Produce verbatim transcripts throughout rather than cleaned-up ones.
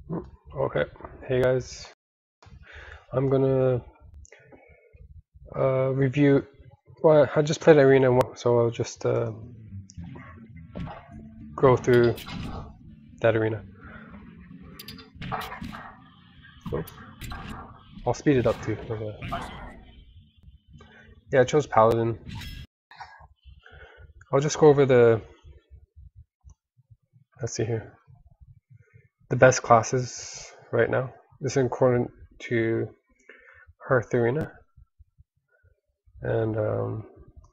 Okay, hey guys, I'm gonna uh, review. Well, I just played Arena one, so I'll just uh, go through that arena. Oops. I'll speed it up too. Yeah, I chose Paladin. I'll just go over the. Let's see here. The best classes right now. This is according to Hearth Arena, and um,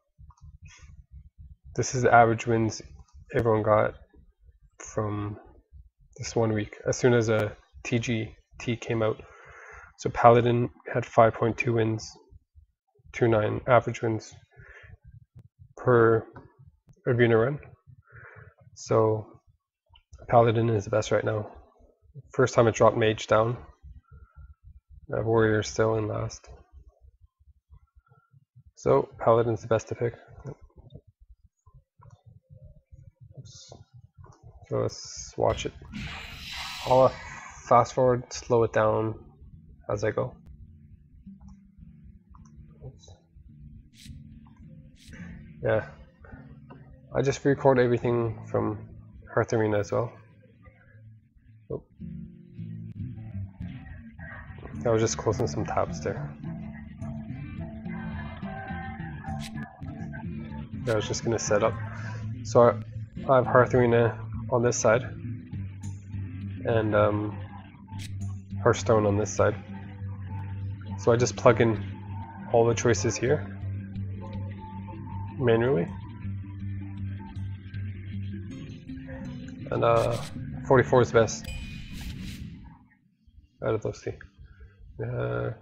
this is the average wins everyone got from this one week as soon as a T G T came out. So Paladin had five point two wins, two point nine average wins per arena run. So Paladin is the best right now. First time it dropped Mage down. Uh, Warrior still in last. So Paladin's the best to pick. Oops. So let's watch it. I'll fast forward, slow it down as I go. Oops. Yeah, I just record everything from Hearth Arena as well. Oh. I was just closing some tabs there. I was just gonna set up. So I, I have Hearth Arena on this side, and um, Hearthstone on this side. So I just plug in all the choices here manually, and uh, forty-four is best out of those two. Uh,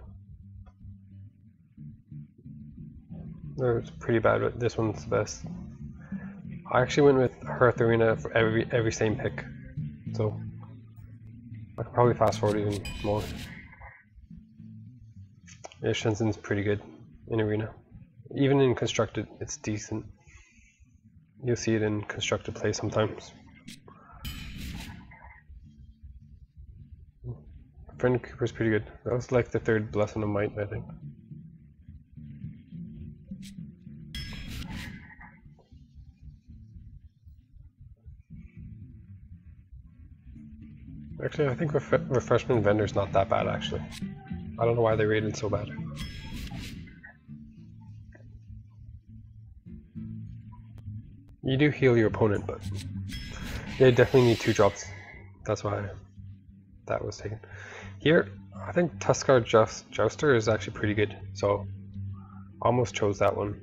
it's pretty bad, but this one's the best. I actually went with Hearth Arena for every every same pick, so I could probably fast forward even more. Yeah, Shensen's pretty good in Arena. Even in Constructed, it's decent. You'll see it in Constructed play sometimes. Friend Cooper's pretty good. That was like the third Blessing of Might, I think. Actually, I think ref Refreshment Vendor's not that bad, actually. I don't know why they rated so bad. You do heal your opponent, but they definitely need two drops. That's why that was taken. Here, I think Tuskar Joust Jouster is actually pretty good, so I almost chose that one.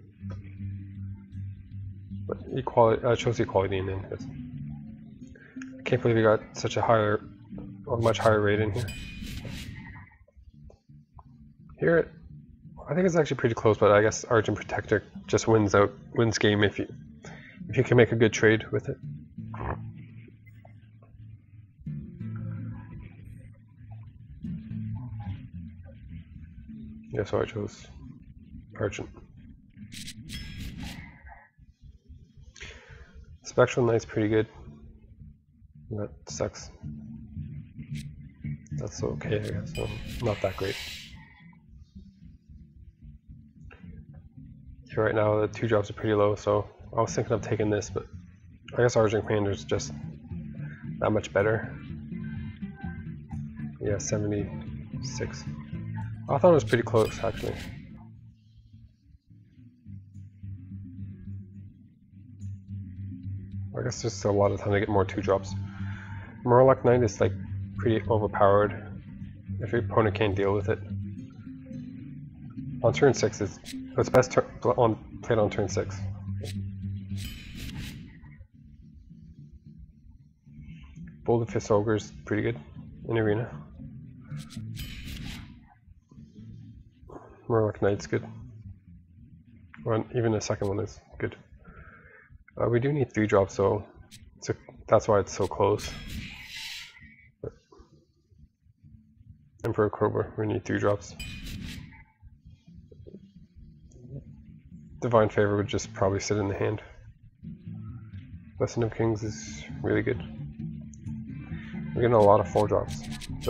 But equality, I chose equality in it. I can't believe we got such a higher, a much higher rate in here. Here, I think it's actually pretty close, but I guess Argent Protector just wins out, wins game if you if you can make a good trade with it. Yeah, so I chose Argent. Spectral Knight's pretty good. That sucks. That's okay, I guess. So not that great. Yeah, right now the two drops are pretty low, so I was thinking of taking this, but I guess Argent Commander is just that much better. Yeah, seventy-six. I thought it was pretty close, actually. I guess there's still a lot of time to get more two drops. Murloc Knight is like pretty overpowered if your opponent can't deal with it. On turn six, it's, it's best tur on, played on turn six. Bold of Fist Ogre is pretty good in Arena. Murloc Knight's good. Or even the second one is good. Uh, we do need three drops, so it's a, that's why it's so close. But Emperor Cobra, we need three drops. Divine Favor would just probably sit in the hand. Blessing of Kings is really good. We're getting a lot of four drops. But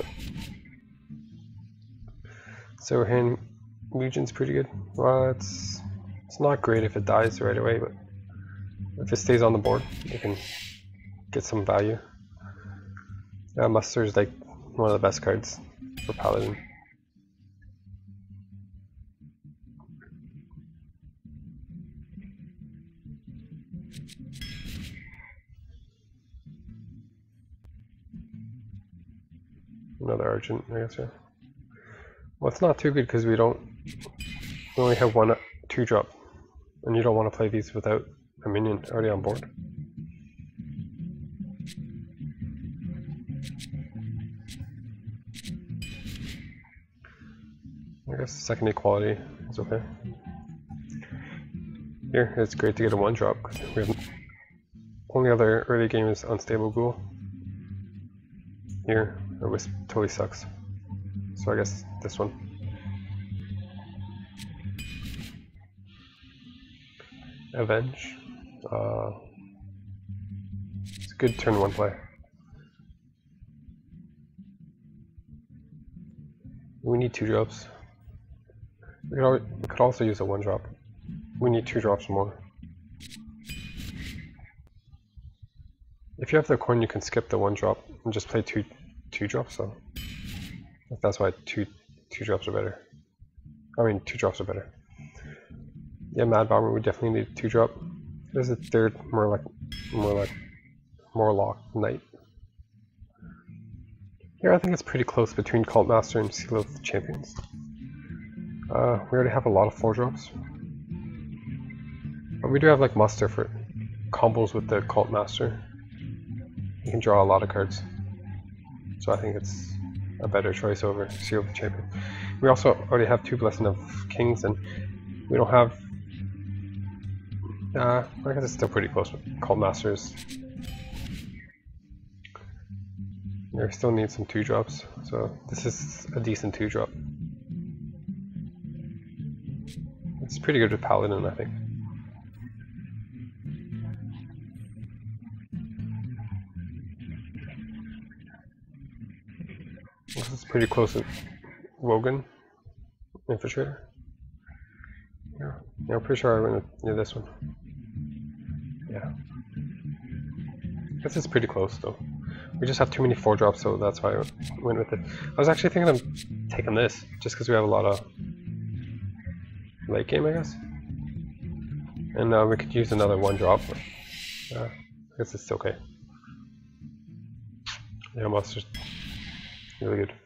so we're hitting Legion's pretty good. Well, it's it's not great if it dies right away, but if it stays on the board, you can get some value. Yeah, Muster is like one of the best cards for Paladin. Another Argent, I guess, yeah. Well, it's not too good because we don't, we only have one two drop, and you don't want to play these without a minion already on board. I guess second equality is okay. Here, it's great to get a one drop because we have only other early game is Unstable Ghoul. Here, a Wisp totally sucks. So I guess this one. Avenge. Uh, it's a good turn one play. We need two drops. We could, always, we could also use a one drop. We need two drops more. If you have the coin, you can skip the one drop and just play two two drops. So that's why two two drops are better. I mean, two drops are better. Yeah, Mad Bomber, we definitely need two drop. There's a third, more like more like Morlock Knight. Here, I think it's pretty close between Cult Master and Seal of Champions. Uh, we already have a lot of four drops, but we do have like Muster for combos with the Cult Master. You can draw a lot of cards, so I think it's a better choice over Seal of the Champion. We also already have two Blessing of Kings, and we don't have. Uh, I guess it's still pretty close with Cult Masters. We still need some two drops, so this is a decent two drop. It's pretty good with Paladin, I think. This is pretty close with Wogan, Infiltrator. Yeah, yeah, I'm pretty sure I went with yeah, this one. Yeah. This is pretty close though. We just have too many four drops, so that's why I went with it. I was actually thinking of taking this, just because we have a lot of late game, I guess. And uh, we could use another one drop, but uh, I guess it's okay. Yeah, Monster's really good.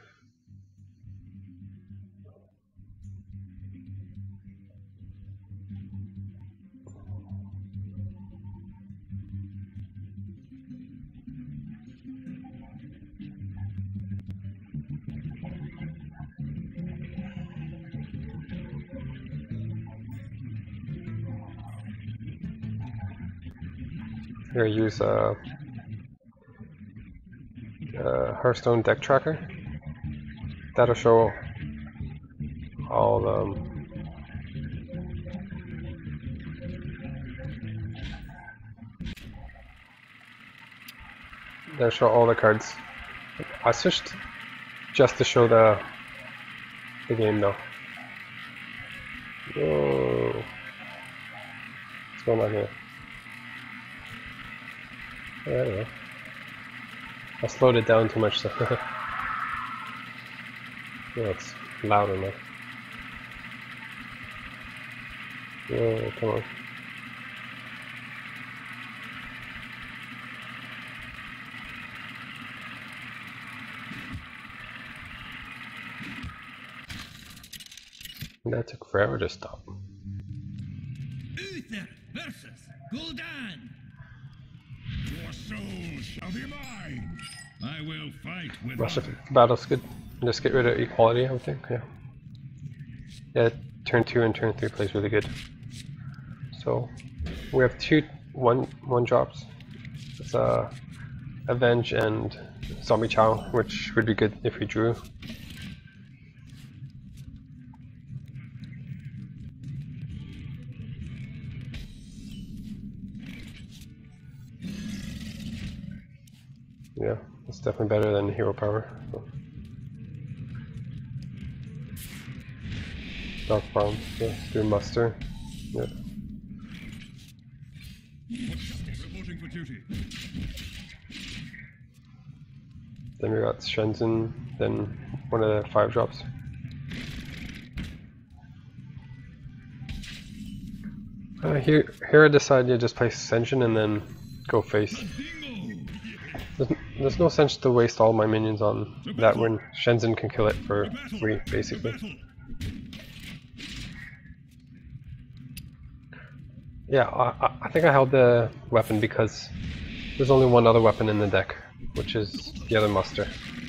Here, use a uh, uh, Hearthstone deck tracker. That'll show all the um, that'll show all the cards. I switched just to show the the game though. Whoa, what's going on here? I don't know. I slowed it down too much, so yeah, it's louder now. Yeah, come on. That took forever to stop. Uther versus Gul'dan. Your soul shall be mine. I will fight with Rest of the battle's good. Just get rid of equality, I would think. Yeah. Yeah. Turn two and turn three plays really good. So we have two one one drops. It's uh, Avenge and Zombie Chow, which would be good if we drew. Yeah, It's definitely better than hero power. So. Dark Bomb, yeah, do muster. Yeah. Reporting for duty. Then we got Shenzhen, then one of the five drops. Uh, here, here I decided to just play Ascension and then go face. There's, there's no sense to waste all my minions on that when Shenzhen can kill it for free, basically. Yeah, I, I think I held the weapon because there's only one other weapon in the deck, which is the other muster.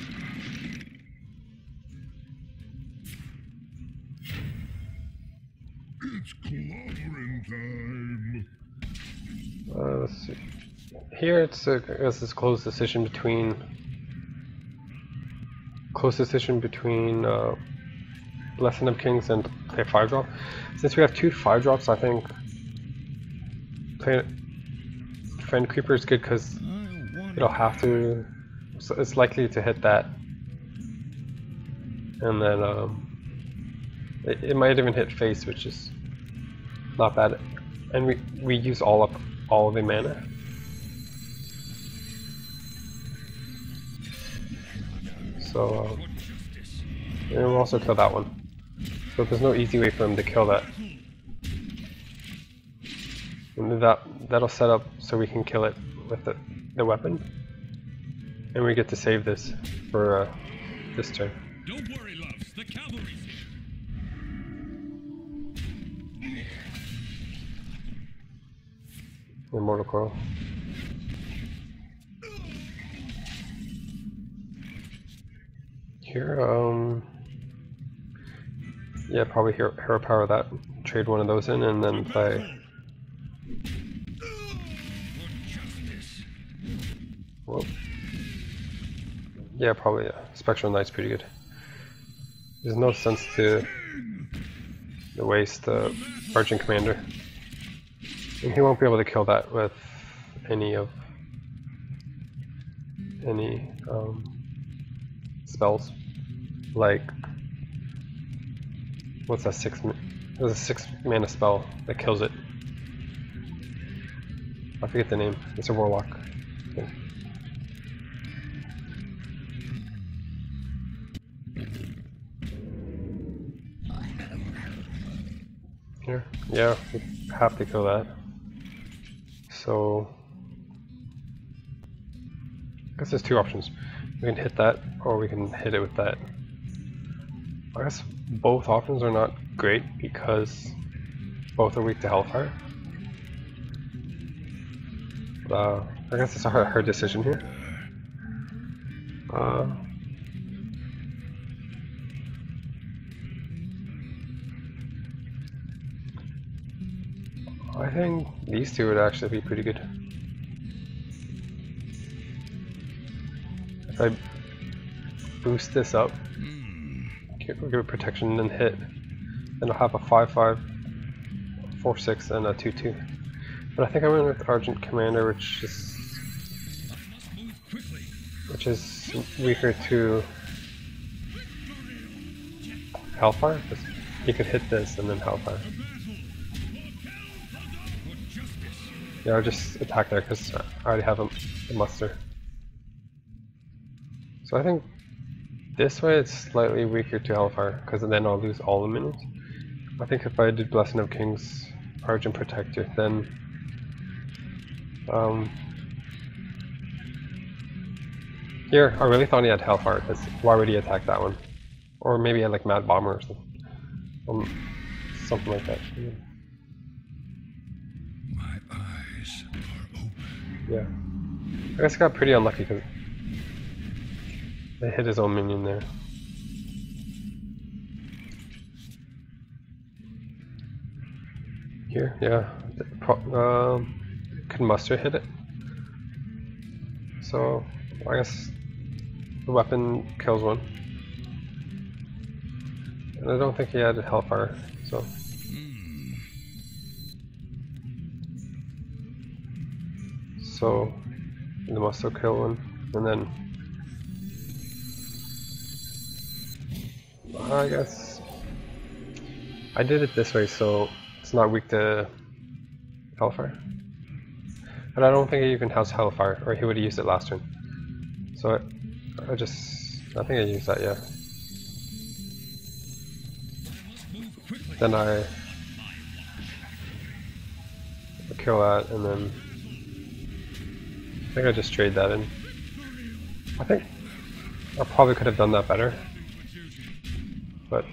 It's clobbering time. Uh, let's see. Here it's a I guess it's close decision between close decision between uh, Blessing of Kings and play a five drop. Since we have two five drops, I think playing Friend Creeper is good because it'll have to. So it's likely to hit that, and then um, it, it might even hit face, which is not bad. And we we use all up all of the mana. So, uh, and we'll also kill that one. So there's no easy way for him to kill that. And that that'll set up so we can kill it with the, the weapon, and we get to save this for uh, this turn. Don't worry, loves. The cavalry's here. Immortal Coil. Here, um, yeah, probably hero, hero power that, trade one of those in, and then play. Whoa. Yeah, probably. Yeah. Spectral Knight's pretty good. There's no sense to, to waste the Argent Commander, and he won't be able to kill that with any of any um, spells. Like, what's that six? There's a six mana spell that kills it. I forget the name. It's a warlock thing. Here, yeah, we have to kill that. So, I guess there's two options. We can hit that, or we can hit it with that. I guess both options are not great because both are weak to Hellfire. But, uh, I guess it's a hard, hard decision here. Uh, I think these two would actually be pretty good. If I boost this up, give it protection and hit, then I'll have a five five, four six, and a two two. But I think I went with Argent Commander, which is which is weaker to Hellfire. You could hit this and then Hellfire. Yeah, I'll just attack there because I already have a, a muster. So I think this way it's slightly weaker to Hellfire, because then I'll lose all the minions. I think if I did Blessing of Kings, Argent Protector, then um, here, I really thought he had Hellfire, because why would he attack that one? Or maybe he had like Mad Bomber or something. Um, something like that. Yeah. My eyes are open. Yeah. I guess I got pretty unlucky because they hit his own minion there. Here, yeah. Pro um, could muster hit it. So, I guess the weapon kills one. And I don't think he had Hellfire, so. So, the muster kill one, and then I guess I did it this way so it's not weak to Hellfire. And I don't think he even has Hellfire, or he would have used it last turn. So I, I just, I think I used that, yeah. Then I, I kill that, and then I think I just trade that in. I think I probably could have done that better, but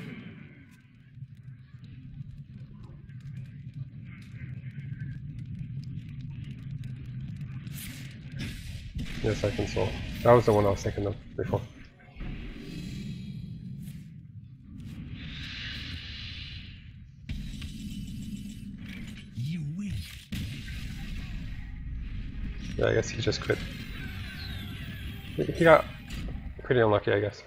yes, I can solve. That was the one I was thinking of before. Yeah, I guess he just quit. He, he got pretty unlucky, I guess.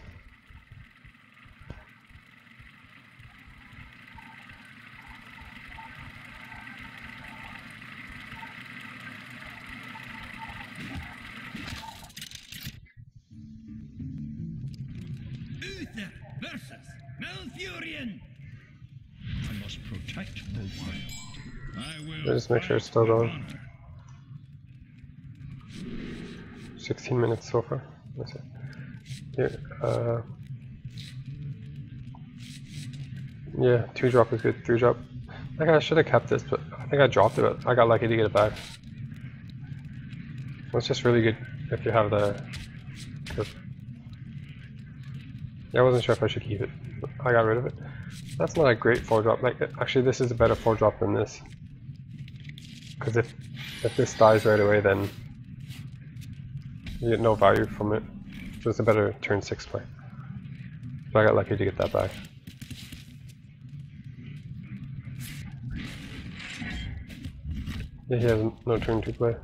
Uther versus Malfurion. I must protect the wild. I will Just make sure it's still going. sixteen minutes so far. Let's see. Here, uh, yeah, two drop is good. Three drop. I think I should have kept this, but I think I dropped it. But I got lucky to get it back. It's just really good if you have the. the yeah, I wasn't sure if I should keep it. But I got rid of it. That's not a great four drop. Like, actually, this is a better four drop than this. Because if if this dies right away, then you get no value from it. So it's a better turn six play. So I got lucky to get that back. Yeah, he has no turn two play.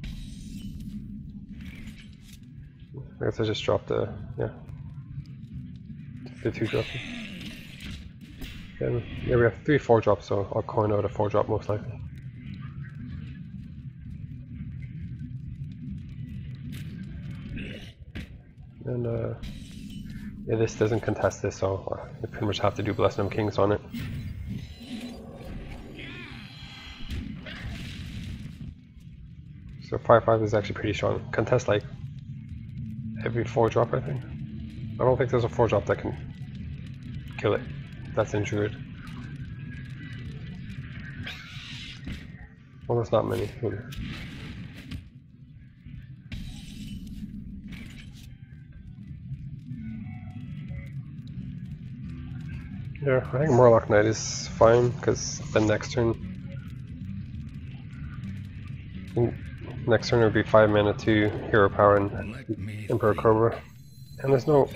I guess I just dropped the, yeah, the two drop. And yeah, we have three four drops, so I'll coin out a four drop most likely. And uh, yeah, this doesn't contest this, so I pretty much have to do Blessing of Kings on it. So five five is actually pretty strong. Contest like every four drop, I think. I don't think there's a four drop that can kill it. That's injured. Well, there's not many. Yeah, I think Murloc Knight is fine because the next turn, next turn would be five mana to Hero Power and Emperor Cobra, and there's no.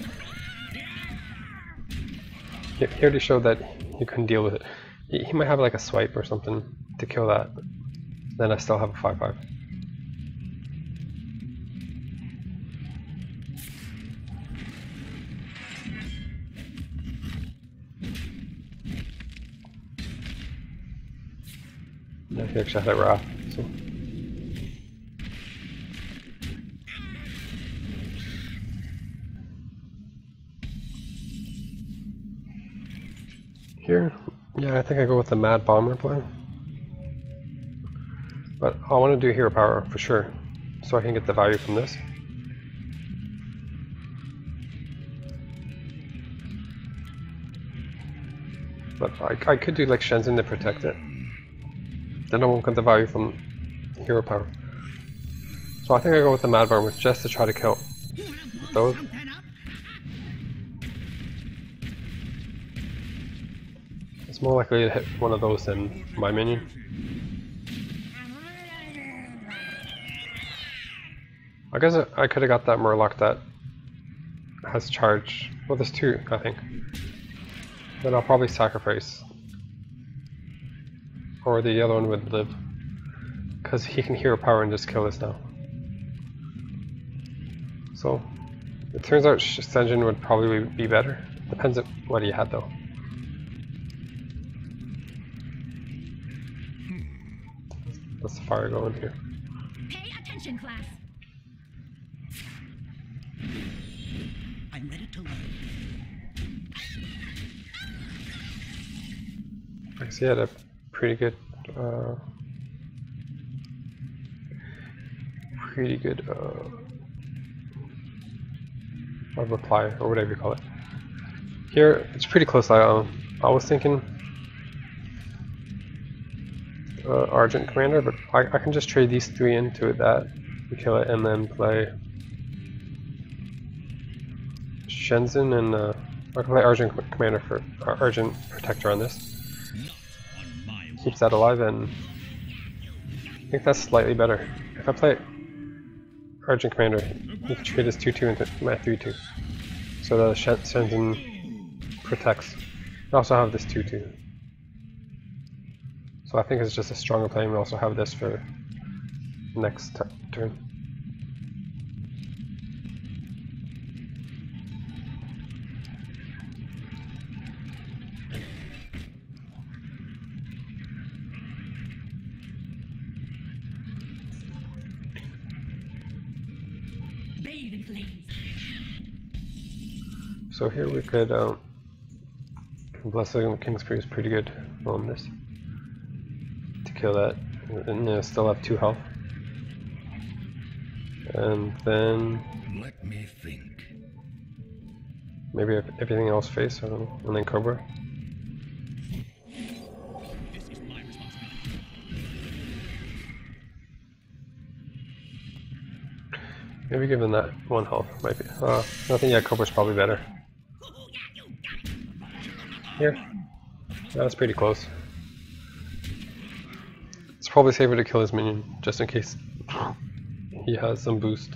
He already showed that he couldn't deal with it. He, he might have like a swipe or something to kill that. Then I still have a five five. Yeah, he actually had a Wrath. So. Here, yeah, I think I go with the Mad Bomber play. But I want to do Hero Power for sure, so I can get the value from this. But I, I could do like Shenzhen to protect it. Then I won't get the value from Hero Power. So I think I go with the Mad Bomber just to try to kill those. It's more likely to hit one of those than my minion. I guess I, I could have got that Murloc that has charge. Well, there's two, I think. Then I'll probably sacrifice. Or the other one would live. Because he can Hero Power and just kill this now. So, it turns out Shenzhen would probably be better. Depends on what he had though. What's the fire going here? Pay attention, class. I'm ready to learn. I guess he had a pretty good, uh, pretty good uh, a reply or whatever you call it. Here, it's pretty close. I, um, I was thinking uh, Argent Commander, but I, I can just trade these three into that, kill it, and then play Shenzhen and uh, I can play Argent Commander for uh, Argent Protector on this. Keeps that alive, and I think that's slightly better. If I play Argent Commander, you can trade this two two into my three two. So the Shenzhen protects. I also have this two two. So I think it's just a stronger play, and we also have this for next turn. So here we could, um, Blessing of Kingsbury is pretty good on this to kill that, and uh, still have two health. And then let me think. Maybe if everything else face, I don't know, and then Cobra. This is my responsibility. Maybe given that one health might be. Uh, I think yeah, Cobra's probably better. Here, that's pretty close. It's probably safer to kill his minion just in case he has some boost.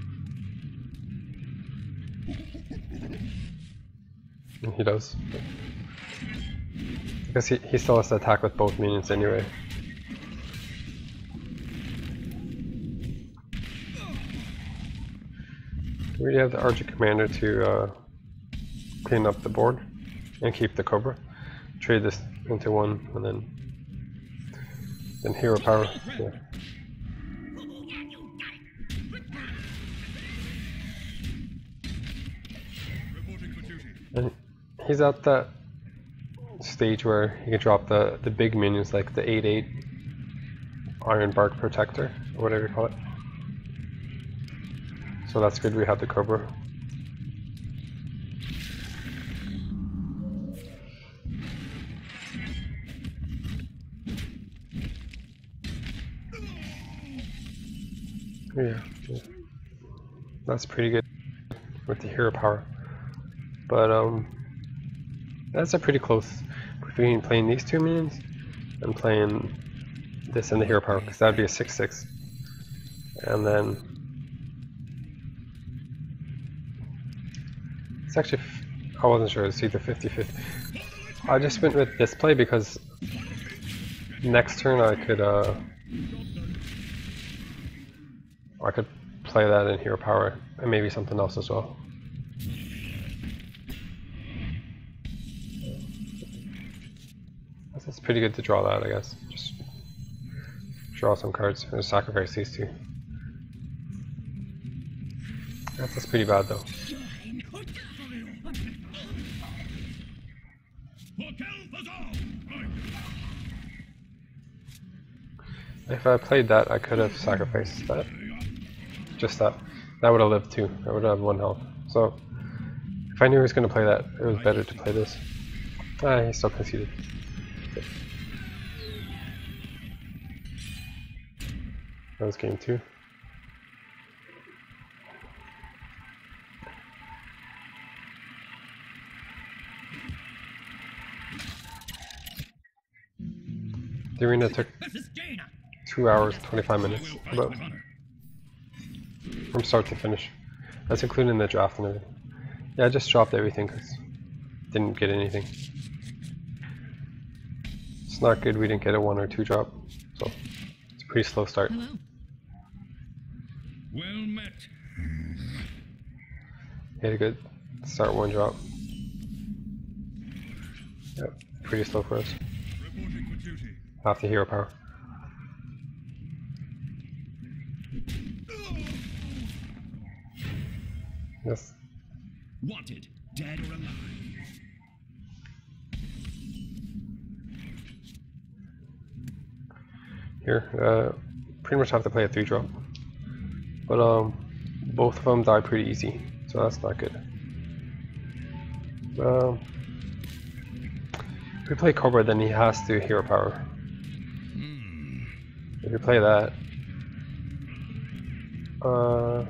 And he does. Because he, he still has to attack with both minions anyway. We already have the Argent Commander to uh, clean up the board and keep the Cobra. Trade this into one and then then hero power. Yeah. And he's at that stage where he can drop the, the big minions like the eight eight Iron Bark Protector, or whatever you call it. So that's good, we have the Cobra. Yeah, yeah, that's pretty good with the hero power. But um, that's a pretty close between playing these two minions and playing this and the hero power, because that'd be a six six. And then it's actually, I wasn't sure, it's either fifty fifty. I just went with this play because next turn I could uh, I could play that in hero power and maybe something else as well. It's pretty good to draw that, I guess. Just draw some cards and sacrifice these two. That's, that's pretty bad though. If I played that, I could have sacrificed that. Just that. That would have lived too. I would have one health. So, if I knew he was going to play that, it was better to play this. Ah, he still conceded. That was game two. The arena took two hours, twenty-five minutes, about, from start to finish. That's including the draft and everything. Yeah, I just dropped everything because didn't get anything. It's not good we didn't get a one or two drop, so it's a pretty slow start. Hello. Well met. Hit a good start, one drop. Yep, pretty slow for us. Reporting for duty. Half the hero power. Yes. Wanted, dead or alive. here. Uh, pretty much have to play a three drop. But um, both of them die pretty easy, so that's not good. Um, if we play Cobra, then he has to hero power. Hmm. If we play that, uh,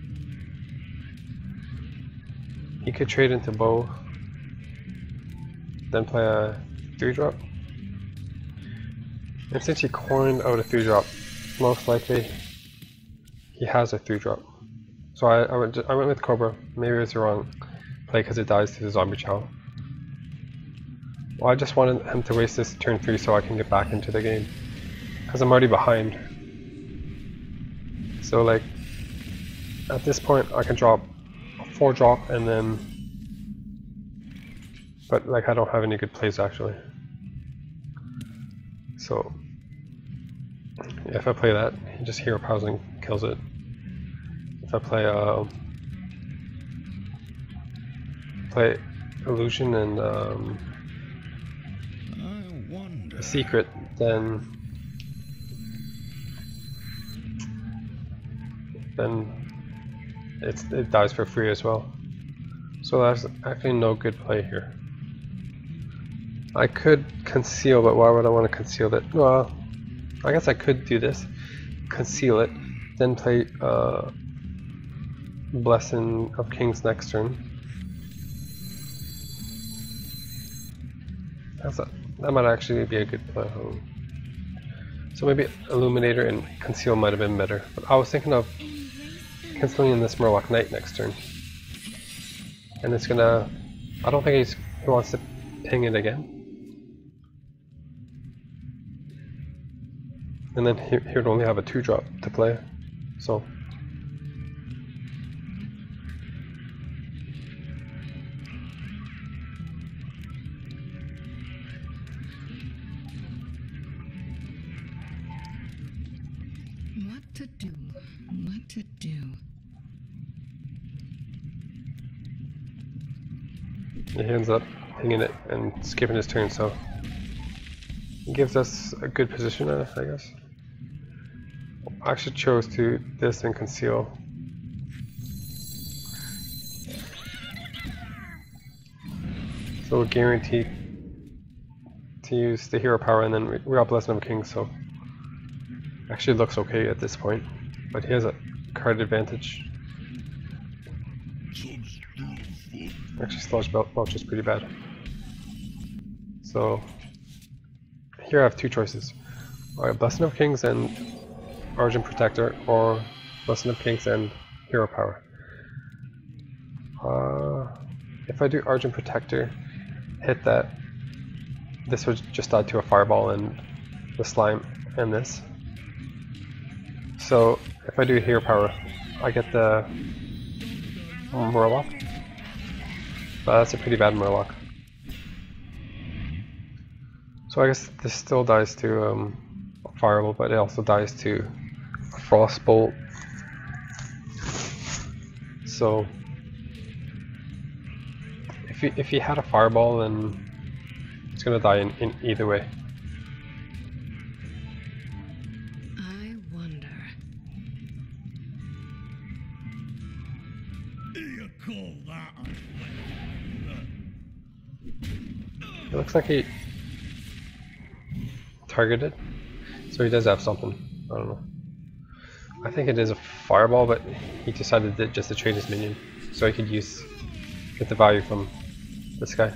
he could trade into bow, then play a three drop. And since he coined out a three drop, most likely he has a three drop. So I, I, went, I went with Cobra. Maybe it was the wrong play because it dies to the zombie chow. Well, I just wanted him to waste this turn three so I can get back into the game. Because I'm already behind. So like, at this point I can drop a four drop and then... But like I don't have any good plays actually. So, if I play that, he just hero powers and kills it. If I play uh, play illusion and um, I wonder. secret, then then it's it dies for free as well. So that's actually no good play here. I could conceal, but why would I want to conceal it? Well, I guess I could do this, conceal it, then play uh, Blessing of Kings next turn. That's a, that might actually be a good play. So maybe Illuminator and Conceal might have been better. But I was thinking of canceling in this Murloc Knight next turn. And it's gonna... I don't think he's, he wants to ping it again. And then he, he would only have a two drop to play. So... What to do? What to do? He ends up pinging it and skipping his turn, so it gives us a good position, uh, I guess. I actually chose to this and conceal. So we're guaranteed to use the hero power, and then we, we got Blessing of Kings, so actually looks okay at this point, but he has a card advantage. Actually, Sludge Belch is pretty bad. So here I have two choices: Alright, Blessing of Kings and Argent Protector, or Blessing of Kings and Hero Power. Uh, if I do Argent Protector, hit that, this would just add to a Fireball and the Slime and this. So if I do Hero Power, I get the Murloc. But that's a pretty bad Murloc. So I guess this still dies to um, Fireball, but it also dies to Frostbolt. So if he, if he had a Fireball, then it's gonna die in, in either way. I wonder. You call that a It looks like he targeted, so he does have something. I don't know. I think it is a Fireball, but he decided that just to trade his minion, so he could use get the value from this guy.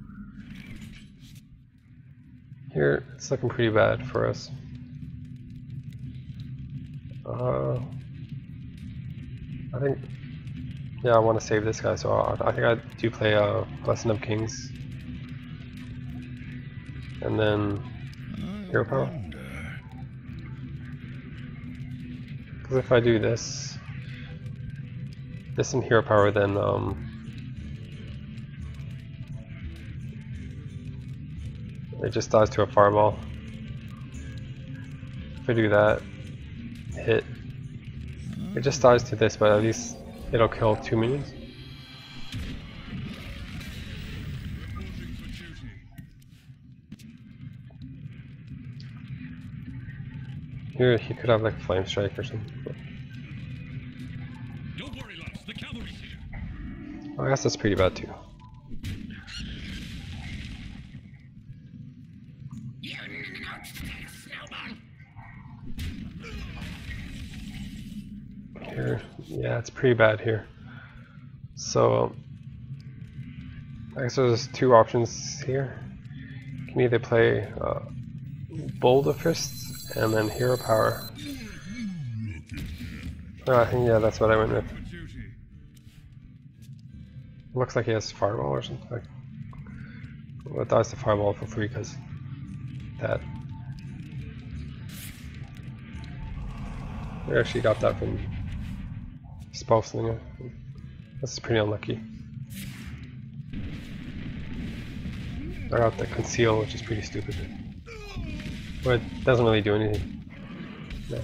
Here, it's looking pretty bad for us. Uh, I think, yeah, I want to save this guy, so I, I think I do play a uh, Blessing of Kings, and then Hero Power. Because if I do this, this and Hero Power, then um, it just dies to a Fireball. If I do that, hit, it just dies to this, but at least it'll kill two minions. Here he could have like flame strike or something. But Don't worry, lads. The cavalry's here. I guess that's pretty bad too. Here, yeah, it's pretty bad here. So um, I guess there's two options here. You can either play uh, Bold of Fists and then Hero Power. Oh, I think yeah, that's what I went with. Looks like he has Fireball or something. Like, well, it dies to Fireball for free because that. I actually got that from Spell Slinger. That's pretty unlucky. I got the Conceal, which is pretty stupid. But it doesn't really do anything. No.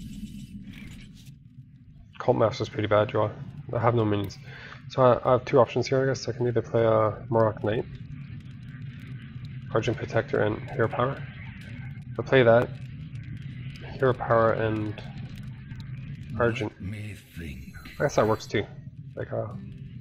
Cult Master's pretty bad draw. I have no minions. So I, I have two options here, I guess. I can either play a Morok Knight, Argent Protector, and Hero Power. If I play that, Hero Power and Argent. I guess that works too. Like, uh.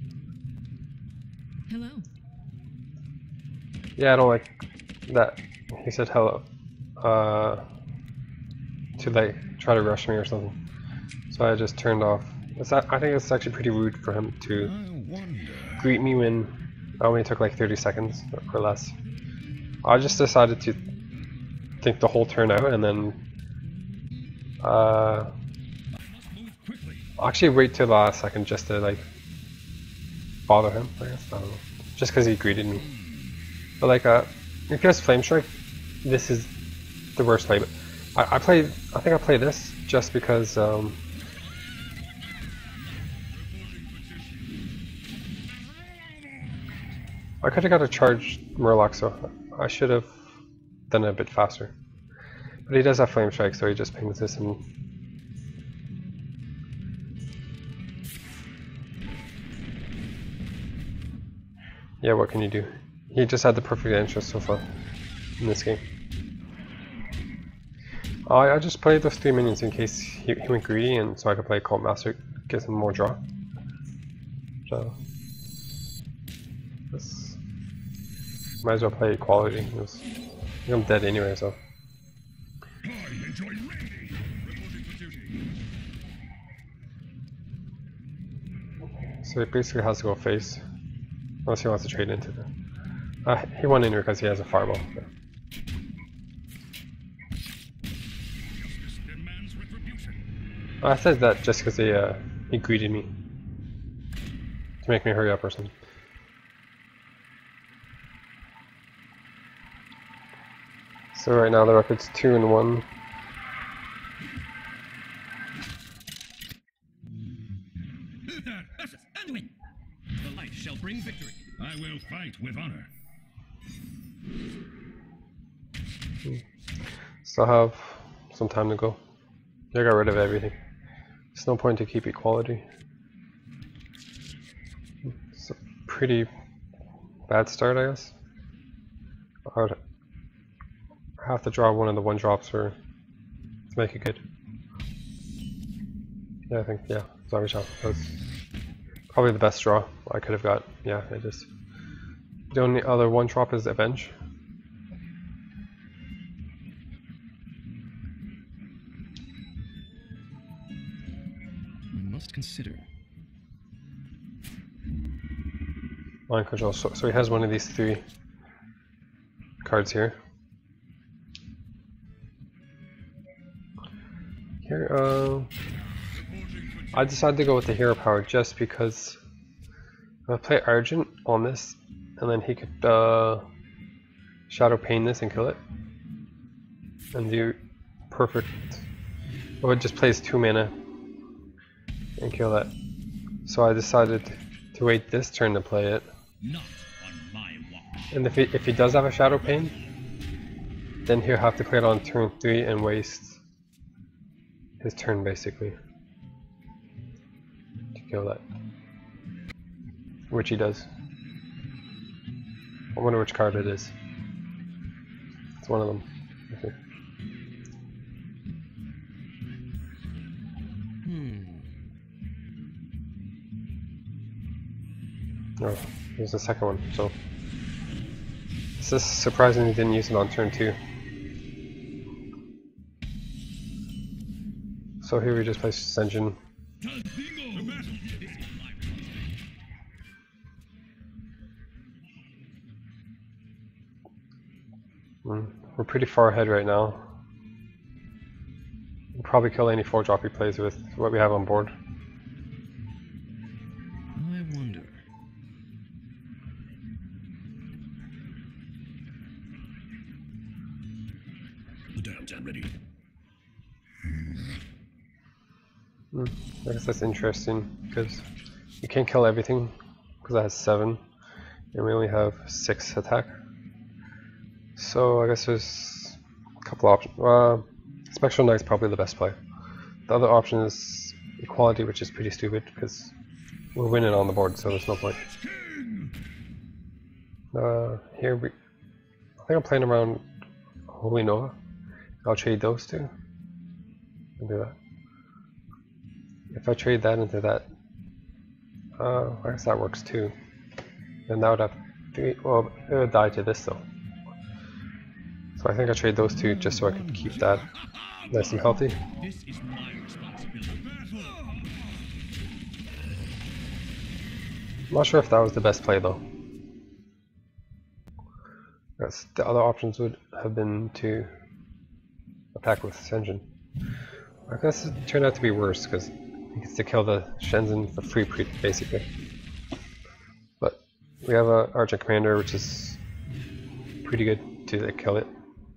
Hello. Yeah, I don't like that. He said hello. Uh. To like try to rush me or something. So I just turned off. It's, I think it's actually pretty rude for him to greet me when I only took like thirty seconds or less. I just decided to think the whole turn out and then uh, actually wait till the last second just to like bother him, I guess. I don't know. Just because he greeted me. But like, uh, if he has Flame Strike, this is the worst play. But I, I played, I think I played this just because um, I could have got a charged Murloc, so I should have done it a bit faster. But he does have Flame Strike, so he just pings this and yeah, what can you do? He just had the perfect entrance so far in this game. I, I just played those three minions in case he, he went greedy, and so I could play Cult Master, get him more draw. So this might as well play equality. It was, I think I'm dead anyway, so. So he basically has to go face, unless he wants to trade into them. Uh, he won in here because he has a Fireball. So. I said that just because he, uh, he greeted me to make me hurry up or something. So right now the record's two and one. The light shall bring victory. I will fight with honor. Still have some time to go. I got rid of everything. There's no point to keep equality. It's a pretty bad start, I guess. I would have to draw one of the one drops for to make it good. Yeah, I think yeah, Zombie Shop. That's probably the best draw I could have got. Yeah, it is. The only other one drop is Avenge. Must consider. Mind control. So, so he has one of these three cards here. Here, uh, I decided to go with the Hero Power just because I play Argent on this, and then he could uh, Shadow Pain this and kill it, and do perfect. Or it just plays two mana and kill that. So I decided to wait this turn to play it. Not on my watch. And if he if he does have a Shadow Pain, then he'll have to play it on turn three and waste his turn basically to kill that. Which he does. I wonder which card it is. It's one of them. Okay. Oh, there's the second one. So this is surprising he didn't use it on turn two. So here we just play Senjin. Mm, we're pretty far ahead right now. We'll probably kill any four drop he plays with what we have on board. I wonder. Lieutenant, I'm ready. Mm, I guess that's interesting because you can't kill everything because that has seven and we only have six attack. So I guess there's a couple options. Uh, Spectral Knight's probably the best play. The other option is Equality, which is pretty stupid because we're winning on the board, so there's no point. Uh, here we, I think I'm playing around Holy Nova. I'll trade those two. I'll do that. If I trade that into that, uh, I guess that works too. Then that would have to, well, it would die to this though. So I think I trade those two just so I can keep that nice and healthy. This is my responsibility. I'm not sure if that was the best play though. Yes, the other options would have been to attack with Senjin. I guess it turned out to be worse because he gets to kill the Shenzhen for free, basically. But we have a Argent Commander, which is pretty good to like, kill it.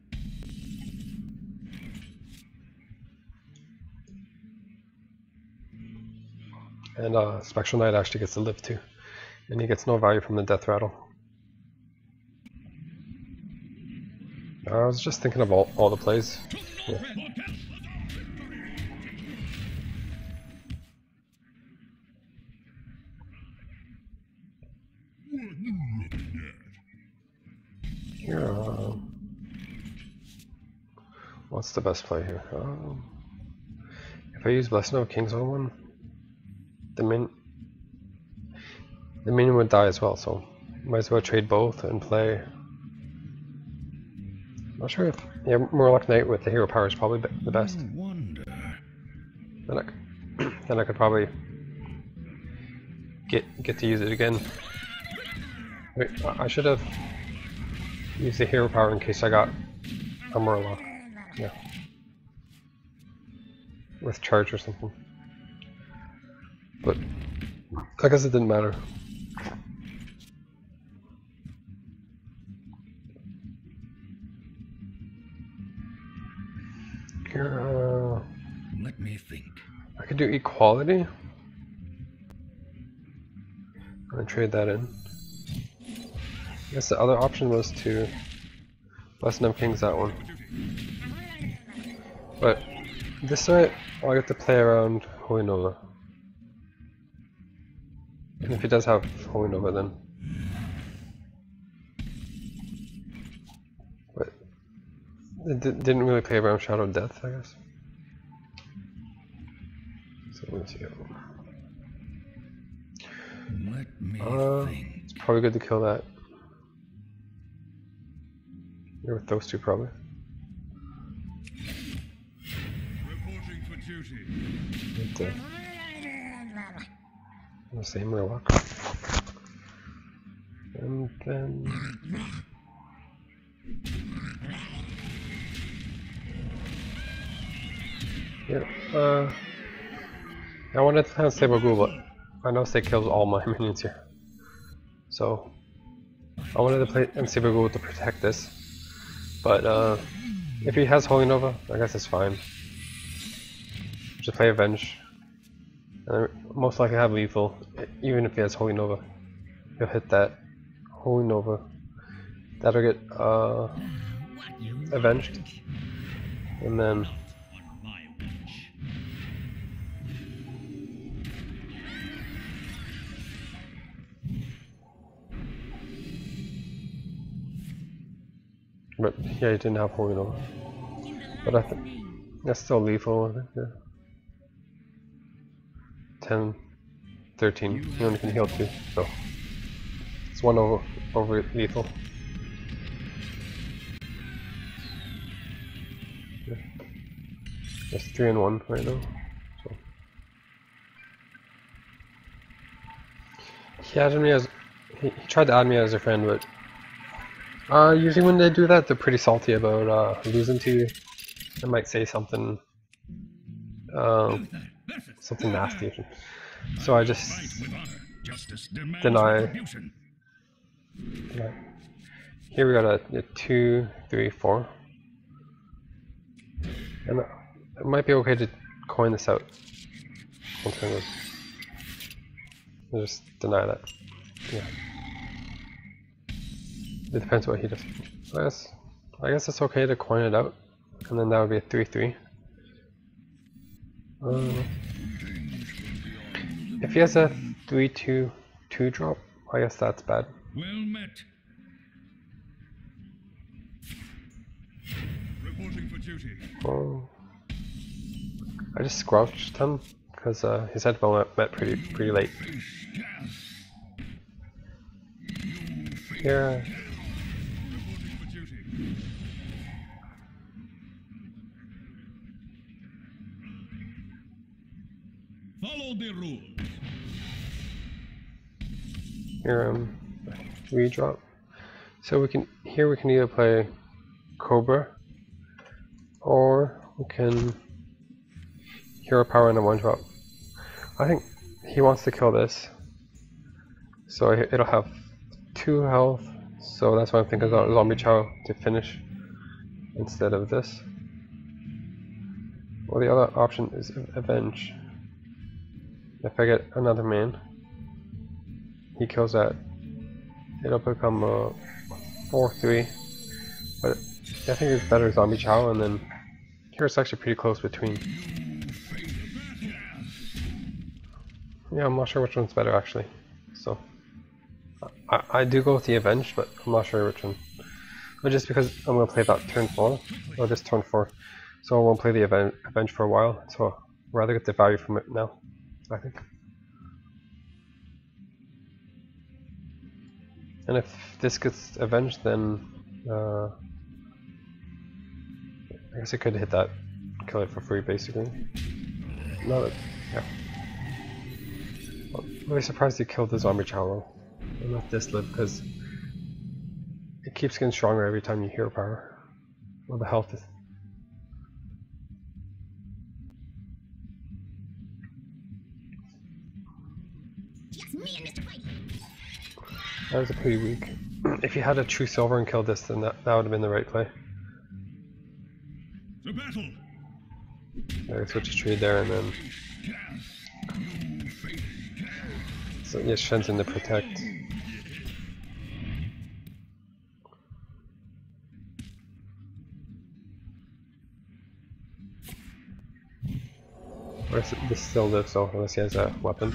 And uh, Spectral Knight actually gets to live too, and he gets no value from the Death Rattle. I was just thinking of all, all the plays. Yeah. Here, uh, what's the best play here? Um, if I use Blessing of Kings on one, the min the minion would die as well, so might as well trade both and play. Not sure if yeah, Murloc Knight with the hero power is probably the best. I wonder. Then I, then I could probably get get to use it again. Wait, I should have used the hero power in case I got a Murloc. Yeah, with charge or something. But I guess it didn't matter. Here, uh, Let me think. I could do Equality. I'm gonna trade that in. I guess the other option was to Blessing of Kings that one. But this way, I'll get to play around Holy Nova. And if he does have Holy Nova, then. But it d didn't really play around Shadow of Death, I guess. So let me see. Let me Uh, think. it's probably good to kill that. You're with those two, probably. Reporting for duty. With, uh, the same Murloc. And then. Yeah, uh. I wanted to play on Stable Ghoul, but I know Stay kills all my minions here. So. I wanted to play Unstable Ghoul to protect this. But, uh. if he has Holy Nova, I guess it's fine. Just play Avenge. And most likely have lethal, even if he has Holy Nova. He'll hit that Holy Nova. That'll get uh, avenged. And then but yeah, he didn't have Holy Nova. But I think that's still lethal, I think, yeah. ten, thirteen, he only can heal two, so It's one over, over lethal. Yeah. There's three and one right now. So. He added me as he, he tried to add me as a friend, but uh, usually when they do that, they're pretty salty about uh, losing to you. They might say something, um, something nasty. So I just deny. deny. Here we got a, a two, three, four, and it might be okay to coin this out. Alternative. I'll just deny that. Yeah. It depends what he does. I guess, I guess it's okay to coin it out, and then that would be a three three. Uh, if he has a three two two drop, I guess that's bad. Well met. Reporting for duty. Oh, I just squelched him because uh, his headphone met pretty pretty late. Yeah. Follow the rules. Here, um, redrop. So we can here we can either play Cobra, or we can hero power and a one drop. I think he wants to kill this, so it'll have two health. So that's why I'm thinking about Zombie Chow to finish instead of this. Well, the other option is Avenge. If I get another man, he kills that. It'll become a four three. But I think it's better Zombie Chow, and then here it's actually pretty close between. Yeah, I'm not sure which one's better actually. So I, I do go with the Avenge, but I'm not sure which one. But just because I'm gonna play that turn four, or this turn four, so I won't play the Aven Avenge for a while. So I'd rather get the value from it now, I think. And if this gets avenged, then uh, I guess I could hit that, kill it for free, basically. No, that, yeah. I'm really surprised he killed the Zombie Chow and let this live, because it keeps getting stronger every time you hero power. Well, the health is. Just me and Mister Whitey. That was a pretty weak. If you had a true silver and killed this, then that, that would have been the right play. To battle. I switch trade there, and then so yeah, Shen's in to protect. Or is it, this still lives, so unless he has a weapon.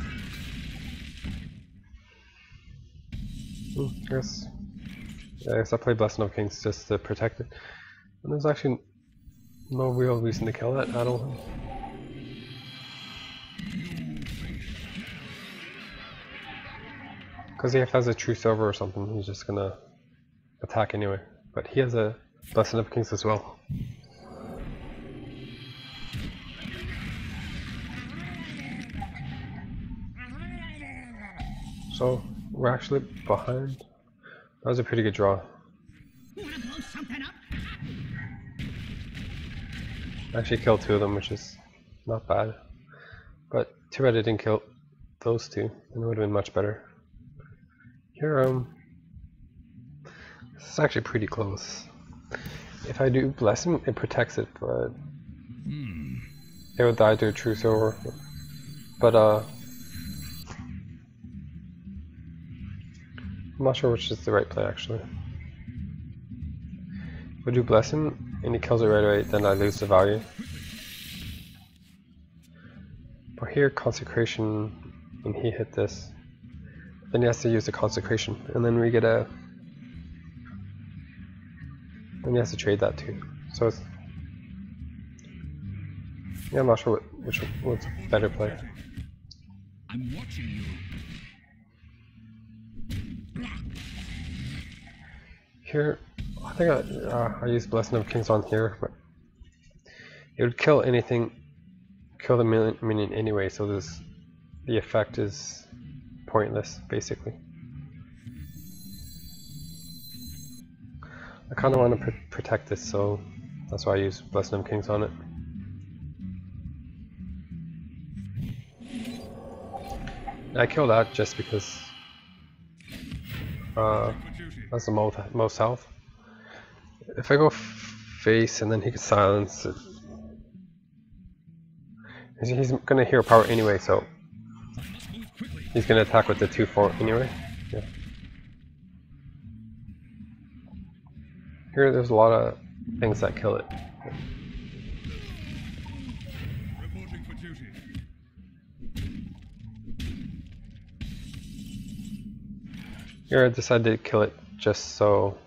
Hmm, I guess. Yeah, I guess I play Blessing of Kings just to protect it. And there's actually no real reason to kill that at all. Because if he has a true silver or something, he's just gonna attack anyway. But he has a Blessing of Kings as well. So we're actually behind. That was a pretty good draw. Wanna blow something up? I actually killed two of them, which is not bad. But too bad I didn't kill those two, and it would have been much better. Here, um, this is actually pretty close. If I do Blessing, it protects it, but Hmm. it would die to a true silver. But uh, I'm not sure which is the right play actually. If I do Blessing and he kills it right away, then I lose the value. But here, Consecration, and he hit this. Then he has to use the Consecration, and then we get a. Then he has to trade that too. So it's. Yeah, I'm not sure what which what's better play. I'm watching you. here, I think I, uh, I used Blessing of Kings on here, but it would kill anything, kill the minion, minion anyway, so this, the effect is pointless, basically. I kind of want to pr protect this, so that's why I use Blessing of Kings on it. I kill that just because uh, that's the most, most health. If I go face and then he can silence it, he's going to hero power anyway, so he's going to attack with the two four anyway. Yeah. Here there's a lot of things that kill it. Here I decided to kill it just so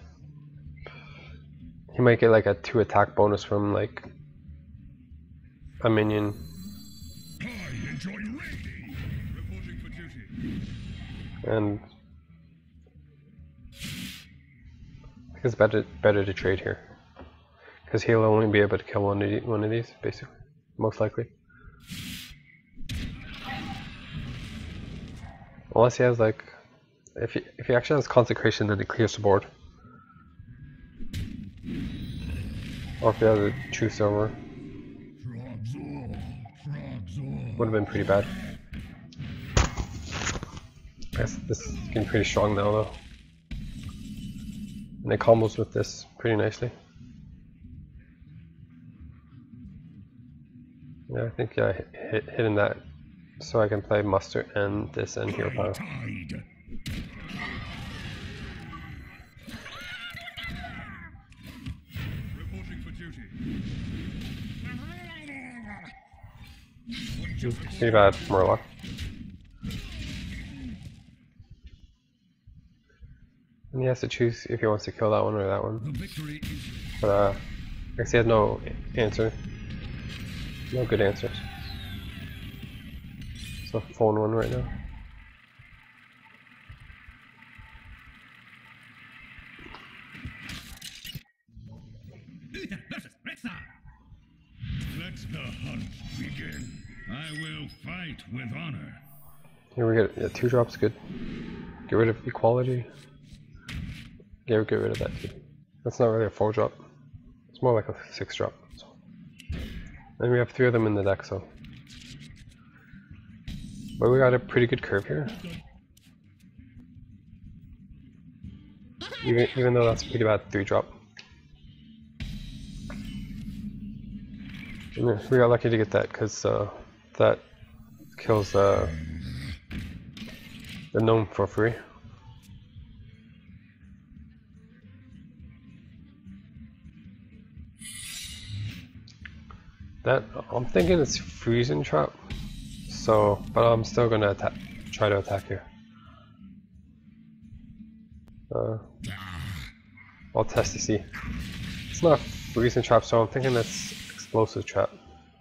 he might get like a two attack bonus from like a minion. And I think it's better better to trade here because he'll only be able to kill one of these, one of these basically, most likely. Unless he has like, if he if he actually has consecration, then he clears the board. Or if he has a true silver, would have been pretty bad. I guess this is getting pretty strong now though. And it combos with this pretty nicely. Yeah, I think yeah, hit, hitting that so I can play muster and this and hero power. Pretty bad, Murloc. And he has to choose if he wants to kill that one or that one. But uh, I guess he had no answer. No good answers. So phone one right now. Let the hunt begin. I will fight with honor. Here we get yeah, two drops, good. Get rid of equality. Yeah, get rid of that too. That's not really a four drop. It's more like a six drop. So. And we have three of them in the deck, so. But we got a pretty good curve here. Even, even though that's pretty bad three drop. And we got lucky to get that because uh, that kills uh, the gnome for free. That I'm thinking it's freezing trap, so but I'm still gonna attack, try to attack here. Uh, I'll test to see. It's not freezing trap, so I'm thinking it's explosive trap.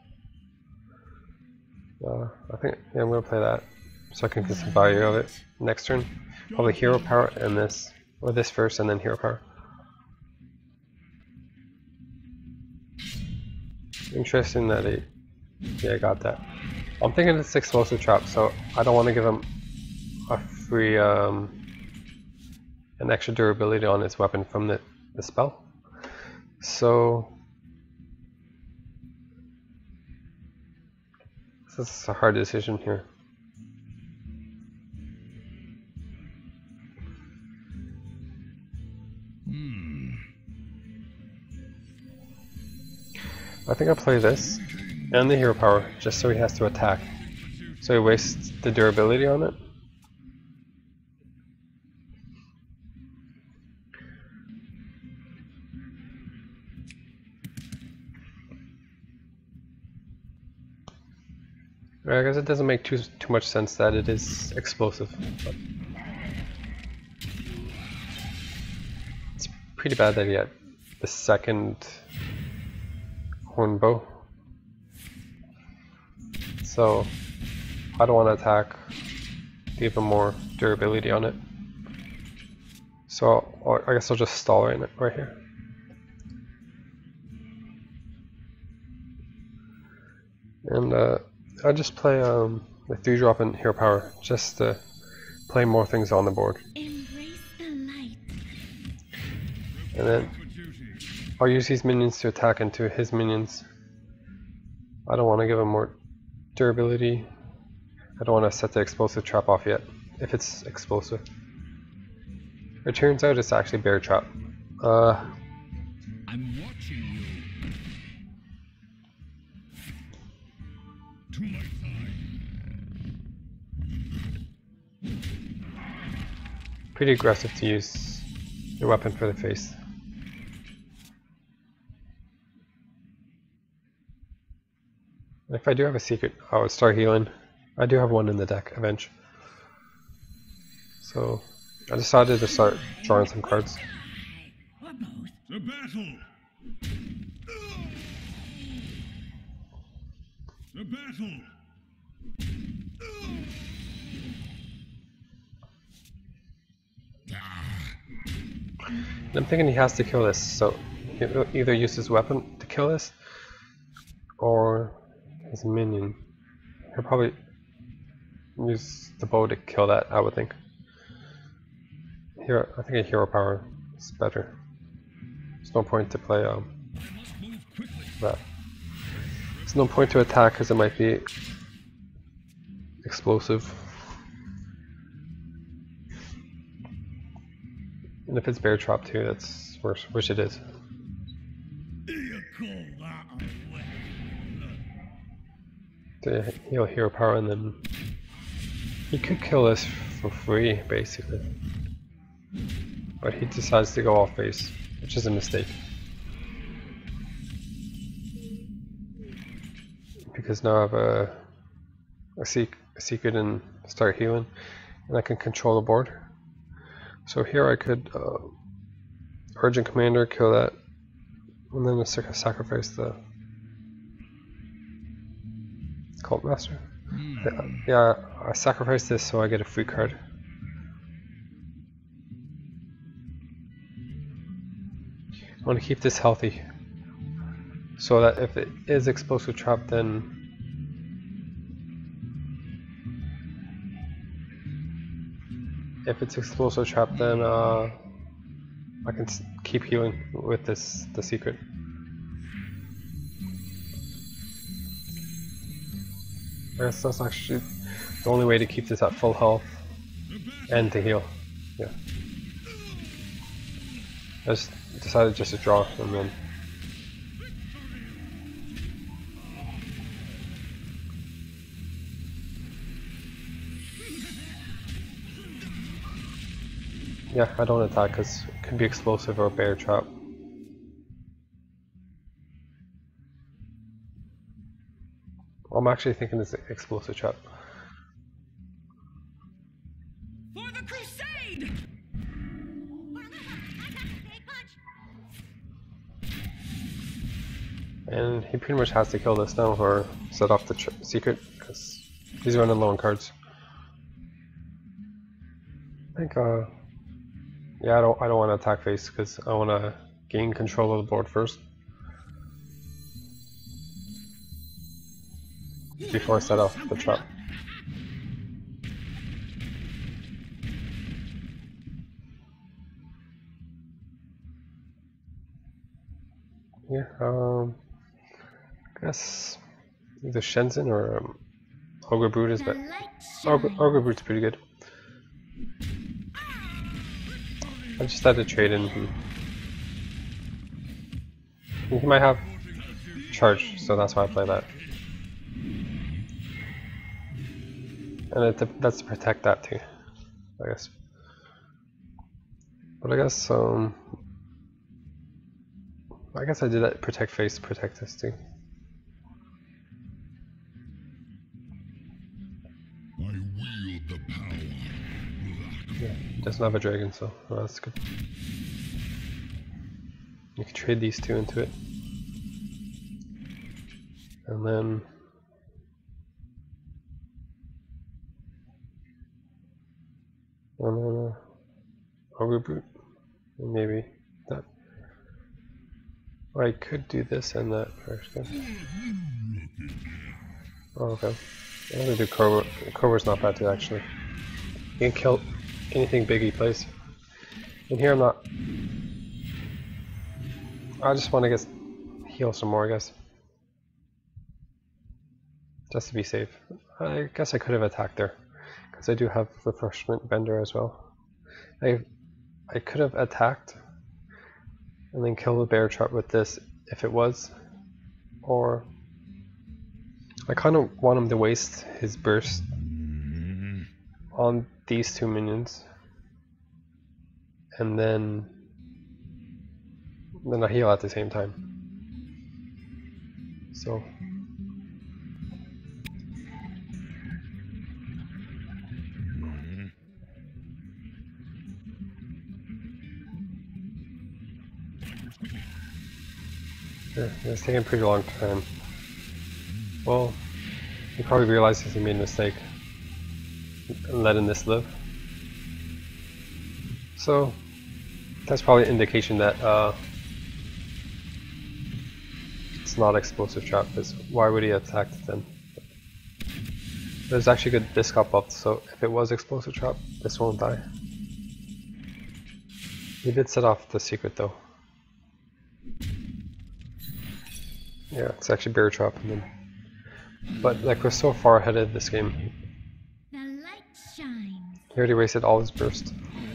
Uh, I think yeah, I'm gonna play that so I can get some value of it next turn. Probably hero power and this, or this first and then hero power. Interesting that he, yeah, I got that. I'm thinking it's explosive trap, so I don't want to give him a free, um, an extra durability on his weapon from the, the spell. So this is a hard decision here. I think I'll play this and the hero power just so he has to attack. So he wastes the durability on it. I guess it doesn't make too too much sense that it is explosive. But it's pretty bad that he had the second horn bow. So I don't want to attack, give him more durability on it. So I'll, I guess I'll just stall right, right here. And uh, I'll just play um, the three drop and hero power just to play more things on the board. Embrace the light. And then I'll use these minions to attack into his minions. I don't want to give him more durability. I don't want to set the explosive trap off yet, if it's explosive. It turns out it's actually bear trap. Uh, I'm watching you. To my side. pretty aggressive to use your weapon for the face. If I do have a secret, I would start healing. I do have one in the deck eventually. So I decided to start drawing some cards. The battle! The battle! And I'm thinking he has to kill this, so he'll either use his weapon to kill this, or his minion. He'll probably use the bow to kill that, I would think. Hero, I think a hero power is better. There's no point to play um, that. There's no point to attack because it might be explosive. And if it's bear trap too, that's worse, which it is. To heal hero power, and then he could kill this for free, basically. But he decides to go off base, which is a mistake. Because now I have a, a, sec a secret and start healing, and I can control the board. So here I could uh, Urgent Commander, kill that, and then sac sacrifice the Cult Master. Mm. Yeah, yeah, I sacrifice this so I get a free card. I want to keep this healthy, so that if it is explosive trap, then if it's explosive trap, then uh, I can s keep healing with this the secret. I guess that's actually the only way to keep this at full health and to heal. Yeah. I just decided just to draw and then yeah, I don't attack because it could be explosive or bear trap. I'm actually thinking it's explosive trap. For the crusade! And he pretty much has to kill this now or set off the tr secret because he's running low on cards. I think, uh, yeah, I don't, I don't want to attack face because I want to gain control of the board first before I set off the trap. Yeah, um, I guess either Shenzhen or um, Ogre Brute is better. Ogre, Ogre Brute's pretty good. I just had to trade in. He might have charge, so that's why I play that. And it, that's to protect that too, I guess. But I guess, um, I guess I did that protect face to protect this too. I wield the power. Yeah, it doesn't have a dragon, so well, that's good. You can trade these two into it. And then and then uh, Ogre Brute. Maybe that. Or I could do this and that first. Oh, okay. I'm gonna do Cobra. Cobra's not bad too, actually. You can kill anything big he plays. And here I'm not. I just want to get heal some more, I guess. Just to be safe. I guess I could have attacked there, because I do have refreshment bender as well. I I could have attacked and then kill the bear trap with this if it was, or I kind of want him to waste his burst on these two minions, and then then I heal at the same time. So. Yeah, it's taking a pretty long time. Well, he probably realizes he made a mistake and letting this live. So that's probably an indication that uh, it's not explosive trap, because why would he attack it then? There's actually good disc up buff, so if it was explosive trap, this won't die. He did set off the secret though. Yeah, it's actually bear trap, and then, but like we're so far ahead of this game. The light shines. He already wasted all his burst.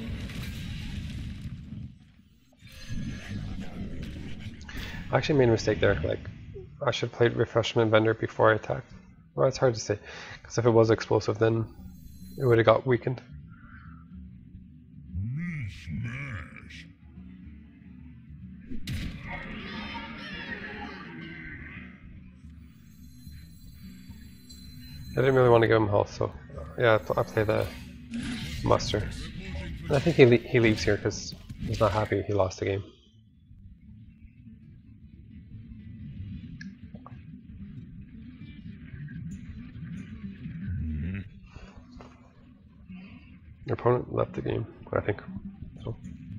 I actually made a mistake there. Like I should have played refreshment bender before I attacked. Well, it's hard to say, because if it was explosive, then it would have got weakened. I didn't really want to give him health, so yeah, I play the muster. And I think he le he leaves here because he's not happy he lost the game. Your opponent left the game, I think. So.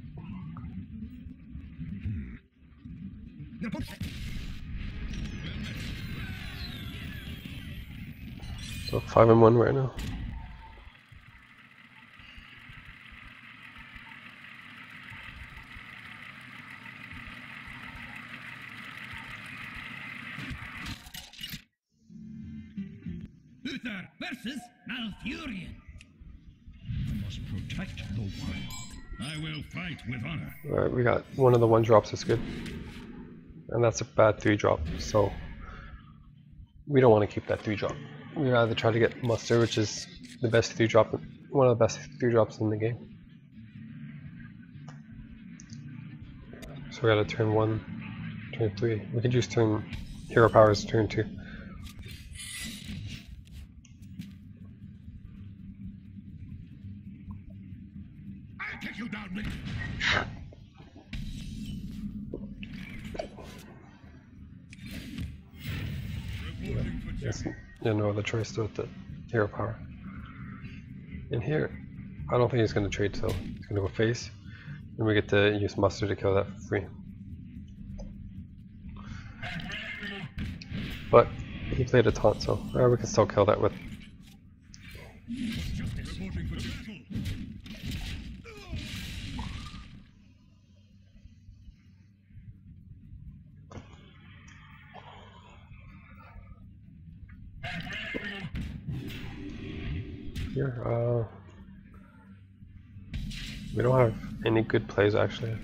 So five and one right now. Uther versus Malfurion. I must protect the wild. I will fight with honor. Alright, we got one of the one drops is good. And that's a bad three drop, so we don't want to keep that three drop. We rather try to get muster, which is the best three drop, one of the best three drops in the game. So we got a turn one, turn three. We could use turn hero powers turn two. I'll take you down with. Yes, yeah, no other choice to with the hero power. In here, I don't think he's going to trade, so he's going to go face, and we get to use muster to kill that for free. But he played a taunt, so uh, we can still kill that with. Here, uh, we don't have any good plays actually.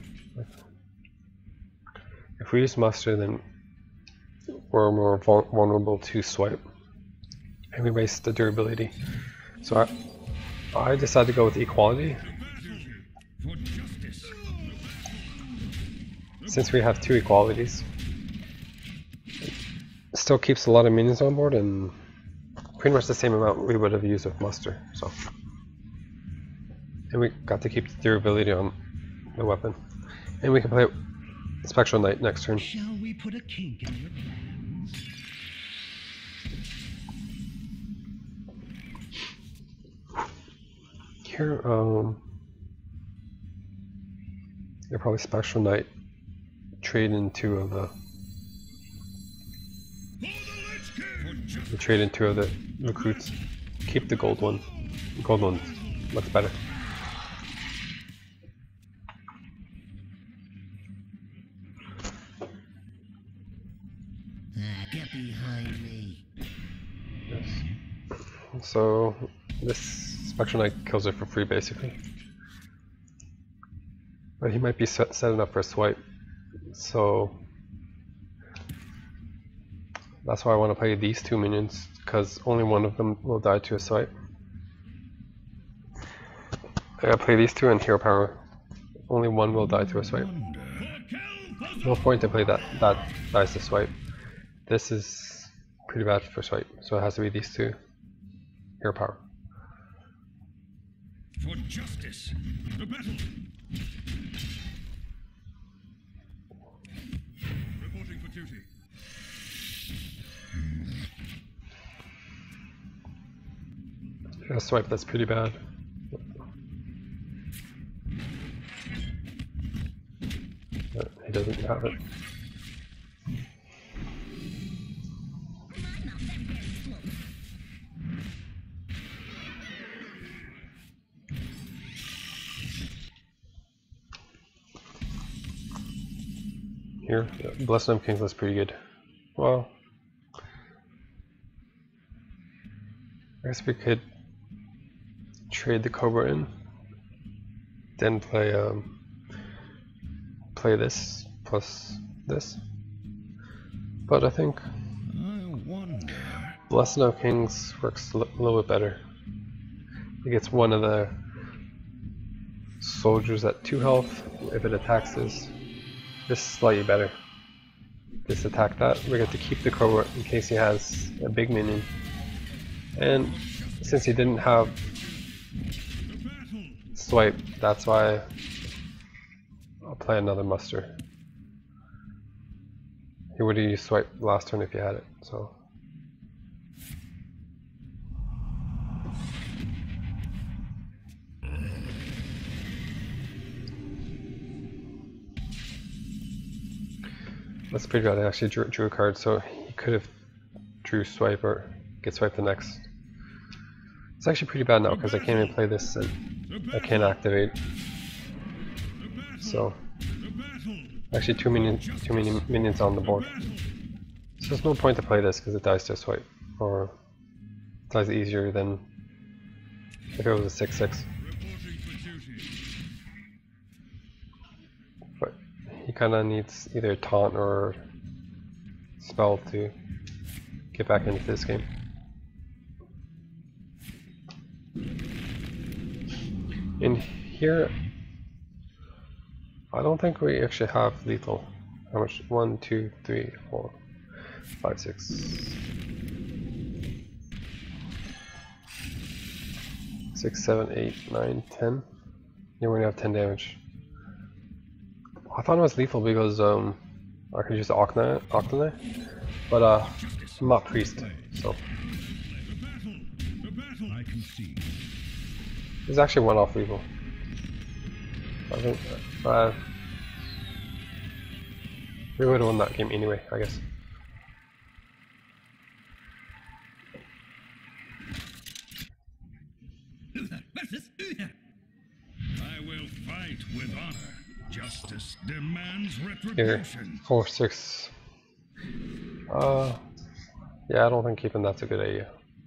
If we use muster, then we're more vulnerable to swipe, and we waste the durability. So I, I decided to go with equality. Since we have two equalities, it still keeps a lot of minions on board, and pretty much the same amount we would have used with muster. So, and we got to keep the durability on the weapon, and we can play Spectral Knight next turn. Shall we put a kink in your plans? Here, um, They're probably Spectral Knight. Trade in two of the. You trade in two of the recruits. Keep the gold one. Gold one looks better. Ah, get behind me. Yes. So this Spectral Knight kills it for free basically. But he might be set, setting up for a swipe. So that's why I want to play these two minions, because only one of them will die to a swipe. I gotta play these two and hero power. Only one will die to a swipe. No point to play that that dies to swipe. This is pretty bad for swipe, so it has to be these two. Hero power. For justice, the battle. Reporting for duty. A swipe that's pretty bad. But he doesn't have it. Here, yeah, Blessed of Kings was pretty good. Well, I guess we could trade the Cobra in, then play um, play this plus this. But I think I wonder. Blessed of Kings works a little bit better. It gets one of the soldiers at two health if it attacks this. This is slightly better. Just attack that. We get to keep the Cobra in case he has a big minion. And since he didn't have swipe, that's why I'll play another muster. He would have used swipe last turn if he had it, so. That's pretty bad. I actually drew, drew a card, so he could have drew swipe or get swipe the next. It's actually pretty bad now because I can't even play this and I can't activate. So actually too many too many minions on the board. So there's no point to play this because it dies to a swipe, or it dies easier than if it was a six six. But he kind of needs either taunt or spell to get back into this game. In here, I don't think we actually have lethal. How much? One, two, three, four, five, six, six, seven, eight, nine, ten. Yeah, we only have ten damage. I thought it was lethal because um, I could use the Octane, Octane, but uh, I'm not priest, so. It's actually one off lethal. I think uh, we would have won that game anyway, I guess. I will fight with honor. Justice demands Here, retribution. four, six. Uh, yeah, I don't think keeping that's a good idea.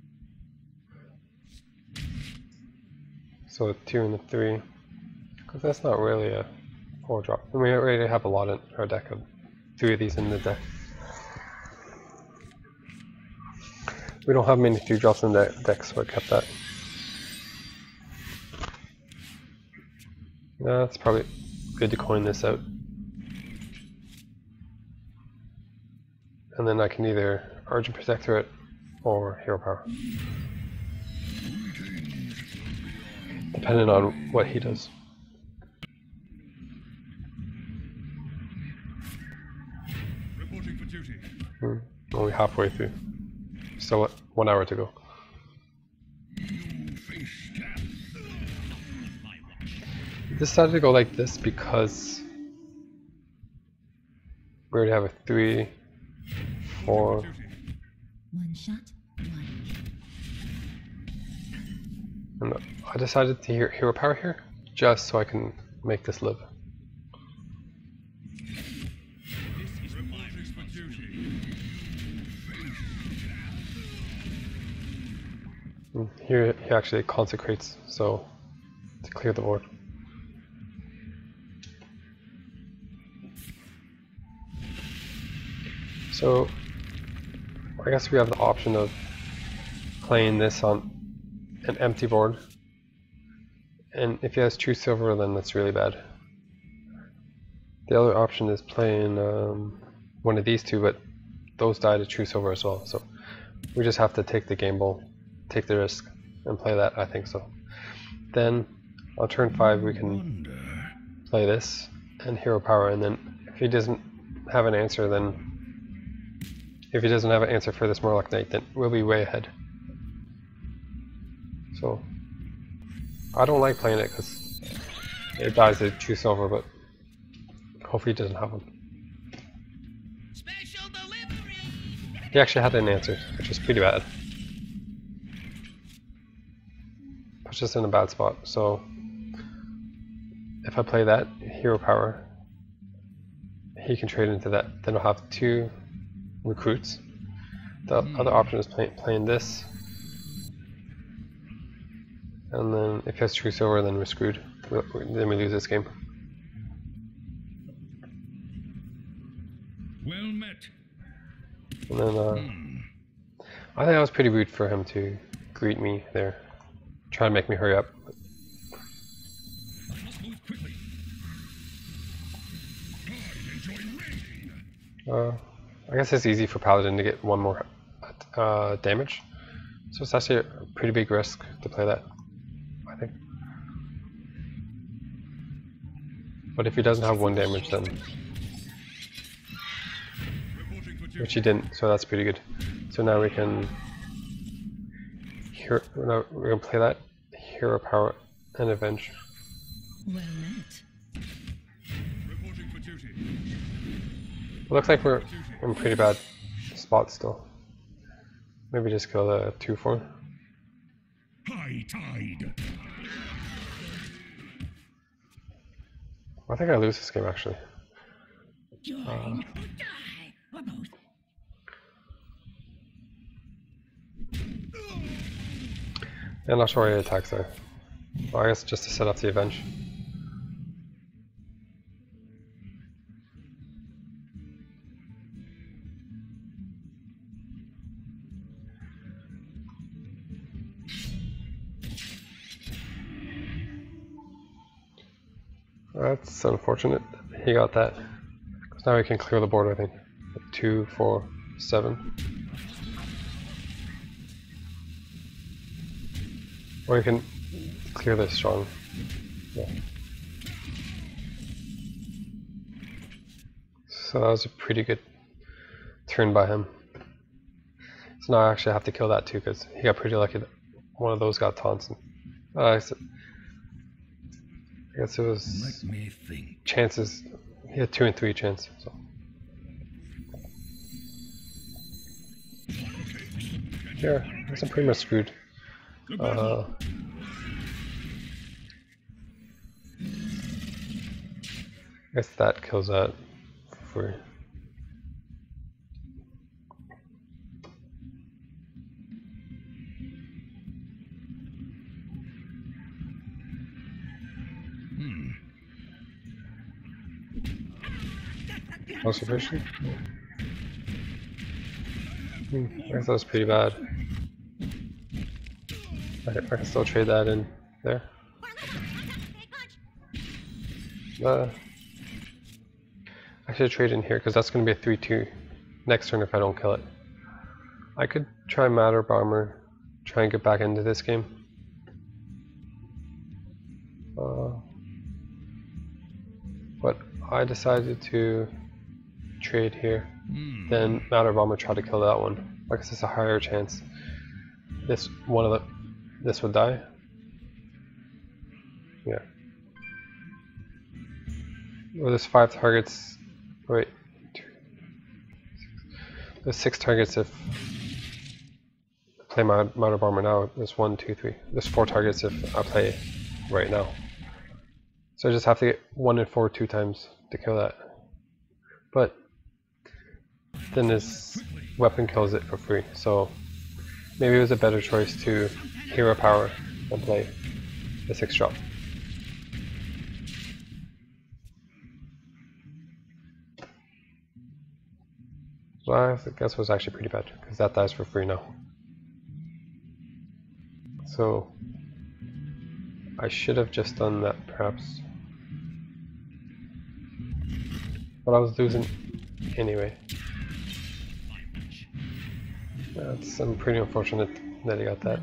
So a two and a three, because that's not really a four drop. And we already have a lot in our deck of three of these in the deck. We don't have many three drops in the deck, so I kept that. Yeah, it's probably good to coin this out. And then I can either Argent Protector it or Hero Power. Depending on what he does. Reporting for duty. Hmm. Only halfway through. Still one hour to go. Decided to go like this because We already have a three, four. One shot, one kill. And I decided to hero, hero power here, just so I can make this live. And here he actually consecrates, so to clear the board. So I guess we have the option of playing this on an empty board, and if he has true silver, then that's really bad. The other option is playing um, one of these two, but those die to true silver as well, so we just have to take the gamble, take the risk, and play that, I think so. Then on turn five we can play this and hero power, and then if he doesn't have an answer, then if he doesn't have an answer for this Murloc Knight, then we'll be way ahead. So I don't like playing it because it dies to true silver, but hopefully he doesn't have one. Special delivery. He actually had an answer, which is pretty bad. Puts us in a bad spot. So if I play that hero power, he can trade into that. Then I'll have two recruits. The mm. other option is play, playing this, and then if he has true silver, then we're screwed. Then we lose this game. Well met. And then uh, mm. I think that was pretty rude for him to greet me there, try to make me hurry up. I must move quickly. I enjoy raiding. Uh, I guess it's easy for Paladin to get one more uh, damage, so it's actually a pretty big risk to play that, I think. But if he doesn't have one damage, then which he didn't, so that's pretty good. So now we can hero, now we're gonna play that hero power and avenge. Well met. It looks like we're in pretty bad spot still. Maybe just kill the two four. High tide. I think I lose this game actually. Join Uh, or die, or both. I'm not sure why he attacks there. Well, I guess just to set up the avenge. That's unfortunate. He got that. Because now we can clear the board, I think. Two, four, seven. Or you can clear this strong. Yeah. So that was a pretty good turn by him. So now I actually have to kill that too, because he got pretty lucky that one of those got taunts. And, uh, I guess it was Let me think. chances. He had two and three chance. So. Here, I guess I'm pretty much screwed. Uh, I guess that kills that for free. Hmm. Conservation? Hmm, I guess that was pretty bad. I, I can still trade that in there. Uh, I should trade in here because that's going to be a three two next turn if I don't kill it. I could try Matter Bomber, try and get back into this game. Uh, but I decided to trade here. Hmm. Then Matter Bomber try to kill that one. I guess it's a higher chance. This one of the this would die. Yeah. Well, there's five targets. Wait, two, There's six targets if I play my Mount of Armor now. There's one, two, three. There's four targets if I play right now. So I just have to get one and four two times to kill that. But then this weapon kills it for free. So maybe it was a better choice to hero power and play the six drop. Well, I guess it was actually pretty bad because that dies for free now. So I should have just done that perhaps. But I was losing anyway. That's um, pretty unfortunate that he got that.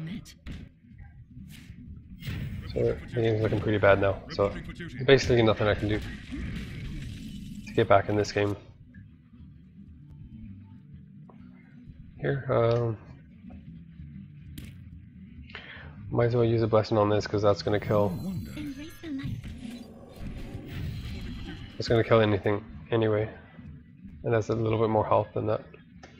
So the game's looking pretty bad now. So basically nothing I can do to get back in this game. Here, um, might as well use a blessing on this because that's gonna kill. It's gonna kill anything anyway, and has a little bit more health than that.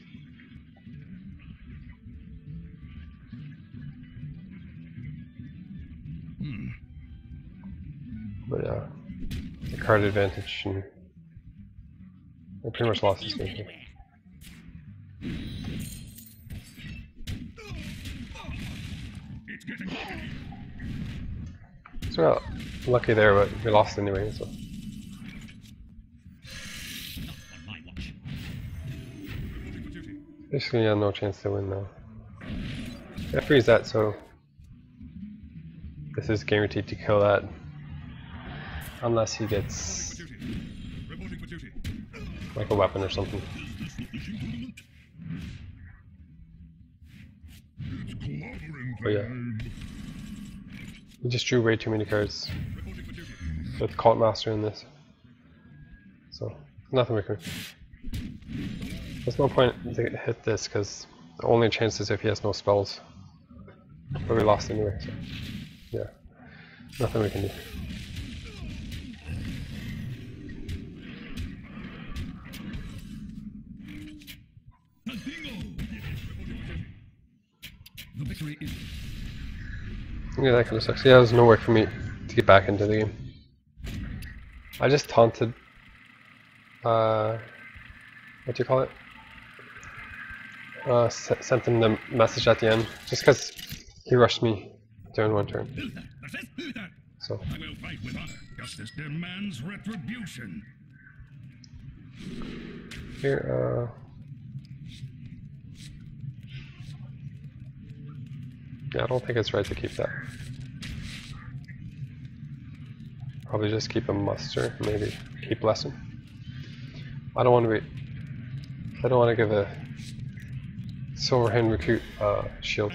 But yeah, the card advantage, and I pretty much lost this game here. So well, lucky there, but we lost anyway. So basically, yeah, no chance to win now. I freeze that, so this is guaranteed to kill that, unless he gets like a weapon or something. But yeah, we just drew way too many cards with Cult Master in this, so nothing we can. There's no point to hit this because the only chance is if he has no spells. But we lost anyway, so yeah, nothing we can do. Yeah, that kind of sucks. Yeah, there's no way for me to get back into the game. I just taunted, uh, what do you call it? Uh, sent him the message at the end, just because he rushed me during one turn. So. I will fight with honor. Justice demands retribution. Here, uh. Yeah, I don't think it's right to keep that. Probably just keep a muster, maybe keep lesson. I don't want to be. I don't want to give a Silver Hand Recruit uh, shield.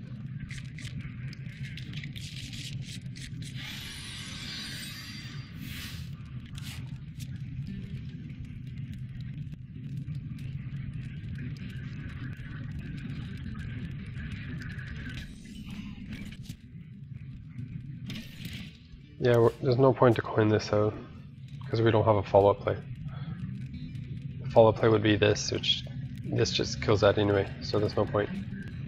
Yeah, we're, there's no point to coin this out because we don't have a follow-up play. The follow-up play would be this, which this just kills that anyway, so there's no point.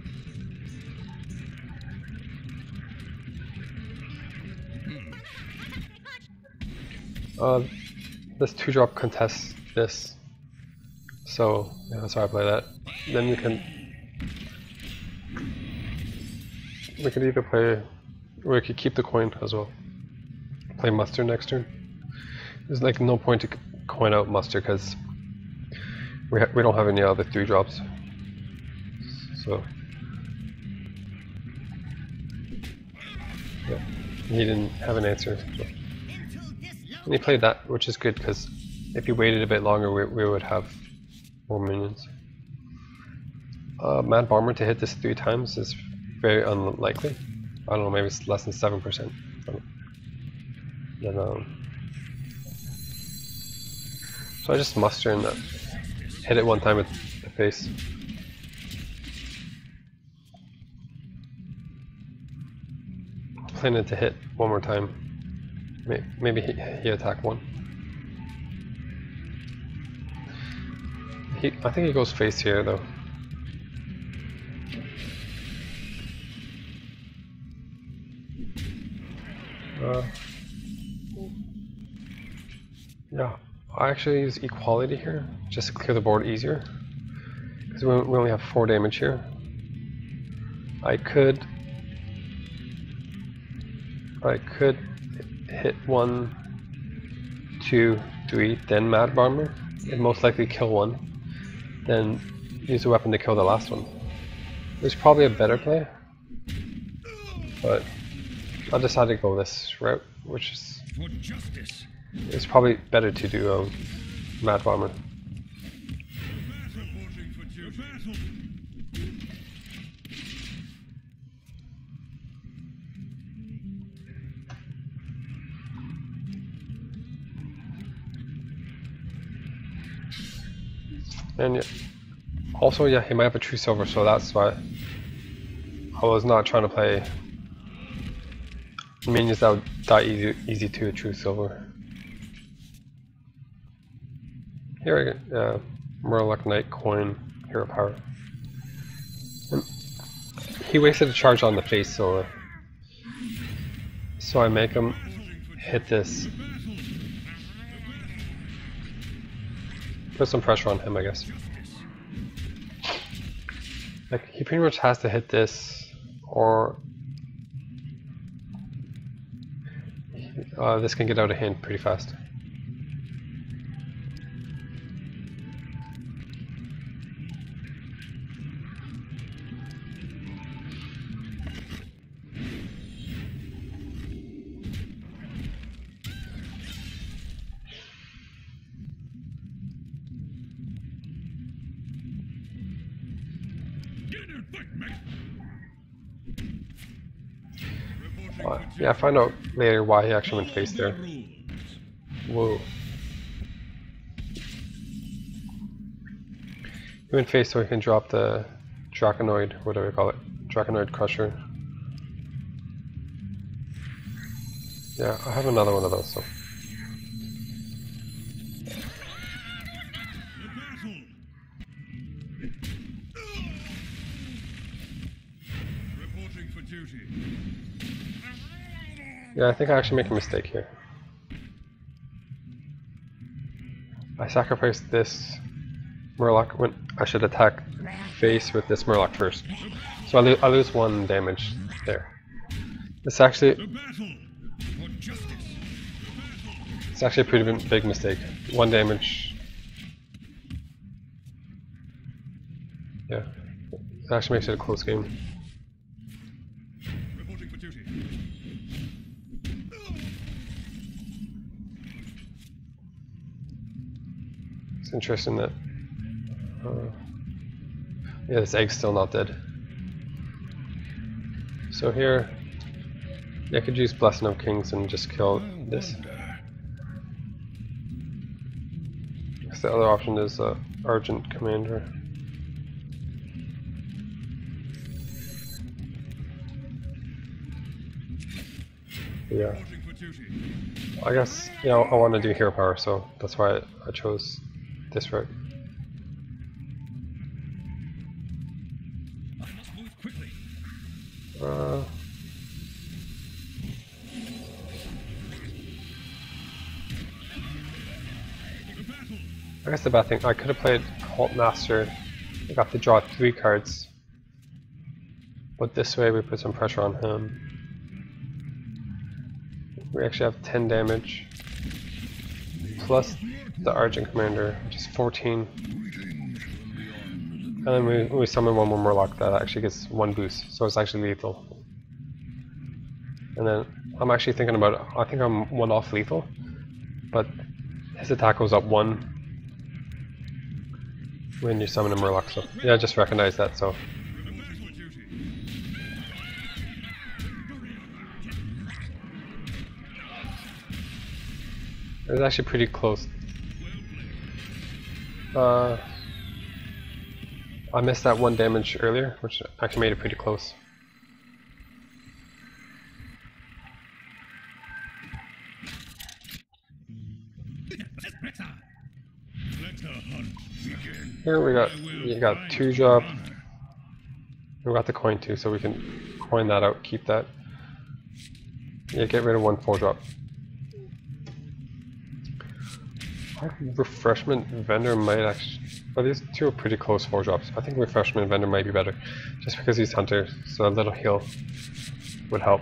Uh, this two drop contests this, so yeah, that's why I play that. Then we can we could either play, or we could keep the coin as well. Play muster next turn. There's like no point to coin out muster because we ha we don't have any other three drops. So yeah, he didn't have an answer. So. And he played that, which is good because if he waited a bit longer, we, we would have more minions. Uh, Mad Bomber to hit this three times is very unlikely. I don't know, maybe it's less than seven percent. Then, um, so I just muster and uh, hit it one time with the face. Planning to hit one more time. Maybe he, he attack one. He, I think he goes face here though. Uh, yeah, I actually use equality here just to clear the board easier because we, we only have four damage here. I could, I could hit one, two, three, then Mad Bomber. It'd most likely kill one, then use a weapon to kill the last one. It's probably a better play, but I decided to go this route, which is For justice. it's probably better to do um, Mad Bomber. Reporting for duty. Battle. And yeah, also, yeah, he might have a true silver, so that's why I was not trying to play minions that would die easy, easy to a true silver. Here I get uh, Murloc Knight coin, hero power. And he wasted a charge on the face, so so I make him hit this. Put some pressure on him, I guess. Like, he pretty much has to hit this, or uh, this can get out of hand pretty fast. Uh, yeah, I find out later why he actually went face there. Whoa. He went face so he can drop the Draconoid, whatever you call it. Draconoid Crusher. Yeah, I have another one of those, so. Reporting for duty. Yeah, I think I actually make a mistake here. I sacrificed this Murloc when I should attack face with this Murloc first. So I, lo I lose one damage there. It's actually The battle for justice. it's actually a pretty big mistake. One damage. Yeah, it actually makes it a close game. Reporting for duty. It's interesting that uh, yeah, this egg's still not dead. So here, yeah, I could use Blessing of Kings and just kill this. Because the other option is uh, Argent Commander. Yeah, Reporting for duty. I guess, you know, I want to do hero power, so that's why I chose this route. I must move quickly. Uh, The battle. I guess the bad thing, I could have played Halt Master. I got to draw three cards. But this way we put some pressure on him. We actually have ten damage. Plus the Argent Commander, which is fourteen. And then we, we summon one more Murloc that actually gets one boost, so it's actually lethal. And then I'm actually thinking about it. I think I'm one off lethal, but his attack goes up one when you summon a Murloc. So yeah, I just recognize that. So it was actually pretty close. Uh, I missed that one damage earlier, which actually made it pretty close. Let the hunt begin. Here we got you got two drop. We got the coin too, so we can coin that out, keep that. Yeah, get rid of one four drop. Refreshment vendor might actually. Well, these two are pretty close four drops. I think refreshment vendor might be better, just because he's hunter, so a little heal would help.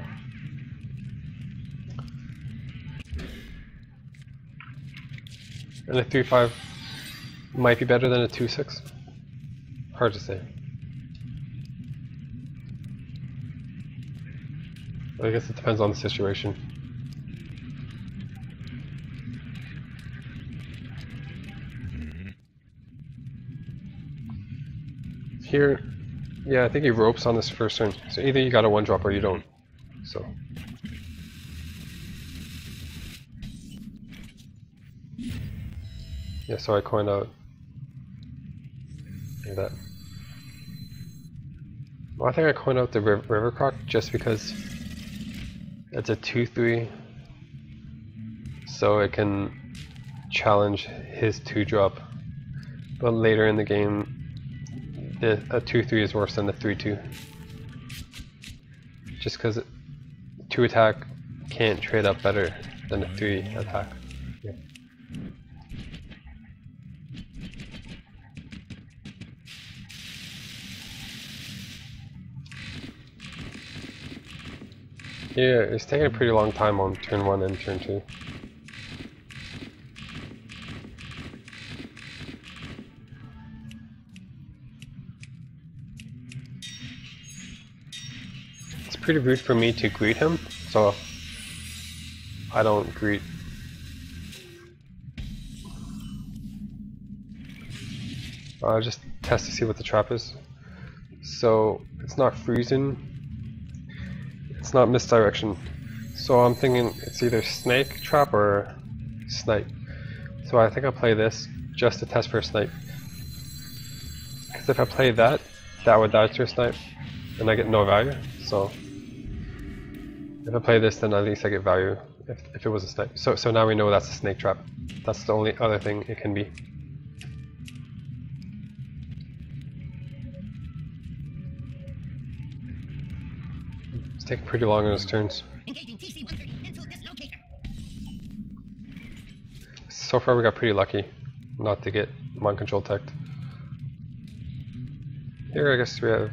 And a three five might be better than a two six. Hard to say. I guess it depends on the situation. Here, yeah, I think he ropes on this first turn. So either you got a one drop or you don't. So. Yeah, so I coin out like that. Well, I think I coin out the river croc just because it's a two three, so it can challenge his two drop. But later in the game, the a two three is worse than the three two. Just because two attack can't trade up better than a three attack. Yeah. Yeah, it's taking a pretty long time on turn one and turn two. It's pretty rude for me to greet him, so I don't greet. I'll just test to see what the trap is. So it's not freezing. It's not misdirection, so I'm thinking it's either snake trap or snipe. So I think I'll play this just to test for a snipe. Because if I play that, that would die to a snipe, and I get no value. So if I play this, then at least I get value if, if it was a snipe. So so now we know that's a snake trap. That's the only other thing it can be. Take pretty long on his turns. Engaging T C one thirty into this locator. So far we got pretty lucky not to get mind control teched. Here I guess we have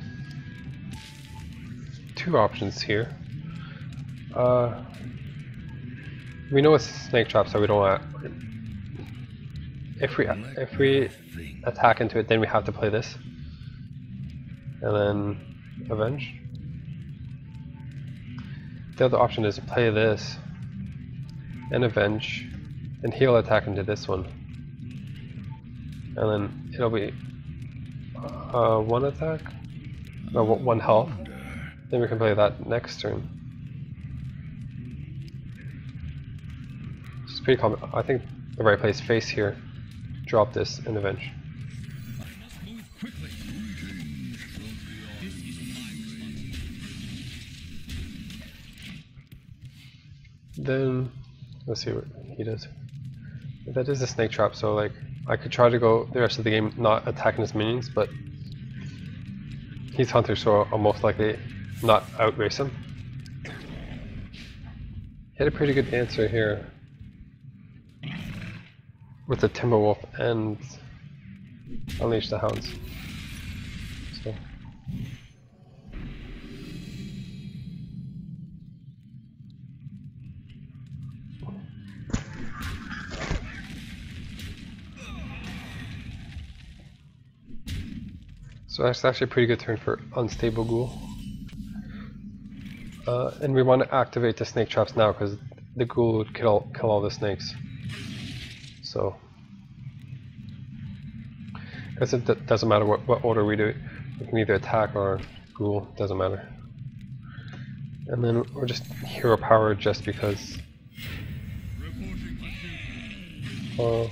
two options here. Uh, we know it's a snake trap, so we don't want. If we if we attack into it, then we have to play this, and then avenge. The other option is to play this and avenge and heal attack into this one, and then it'll be uh, one attack, no, one health. Then we can play that next turn. It's pretty common. I think the right place face here. Drop this and avenge. I must move quickly. This is my responsibility. Then let's see what he does. That is a snake trap, so like I could try to go the rest of the game not attacking his minions, but he's hunter, so I'll most likely not outrace him. He had a pretty good answer here with the Timberwolf and Unleash the Hounds. So. So that's actually a pretty good turn for Unstable Ghoul. Uh, and we want to activate the snake traps now because the Ghoul would kill, kill all the snakes. So, because it d doesn't matter what, what order we do it, we can either attack or Ghoul, doesn't matter. And then we're just hero power just because. Uh,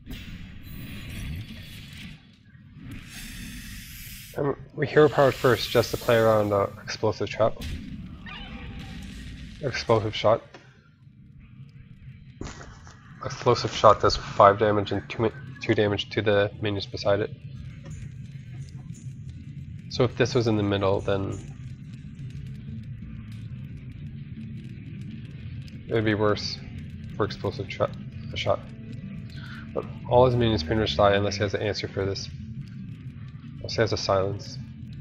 and we hero powered first just to play around uh, explosive trap, explosive shot. explosive shot does five damage and two, two damage to the minions beside it. So if this was in the middle, then it would be worse for explosive shot. A shot. But all his minions pretty much die unless he has an answer for this. Unless he has a silence.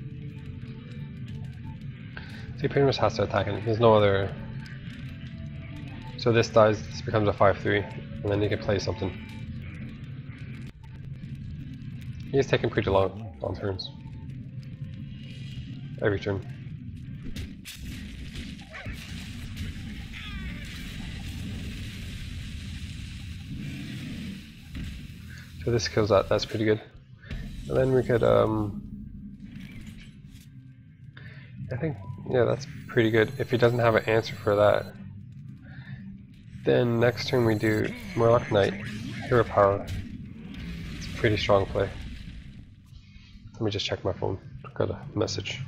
So he pretty much has to attack him. There's no other. So this dies, this becomes a five three, and then he can play something. He's taking pretty long on turns. Every turn. So this kills that, that's pretty good. And then we could, um, I think, yeah, that's pretty good. If he doesn't have an answer for that, then next turn we do Murloc Knight, Hero Power. It's a pretty strong play. Let me just check my phone. Got a message.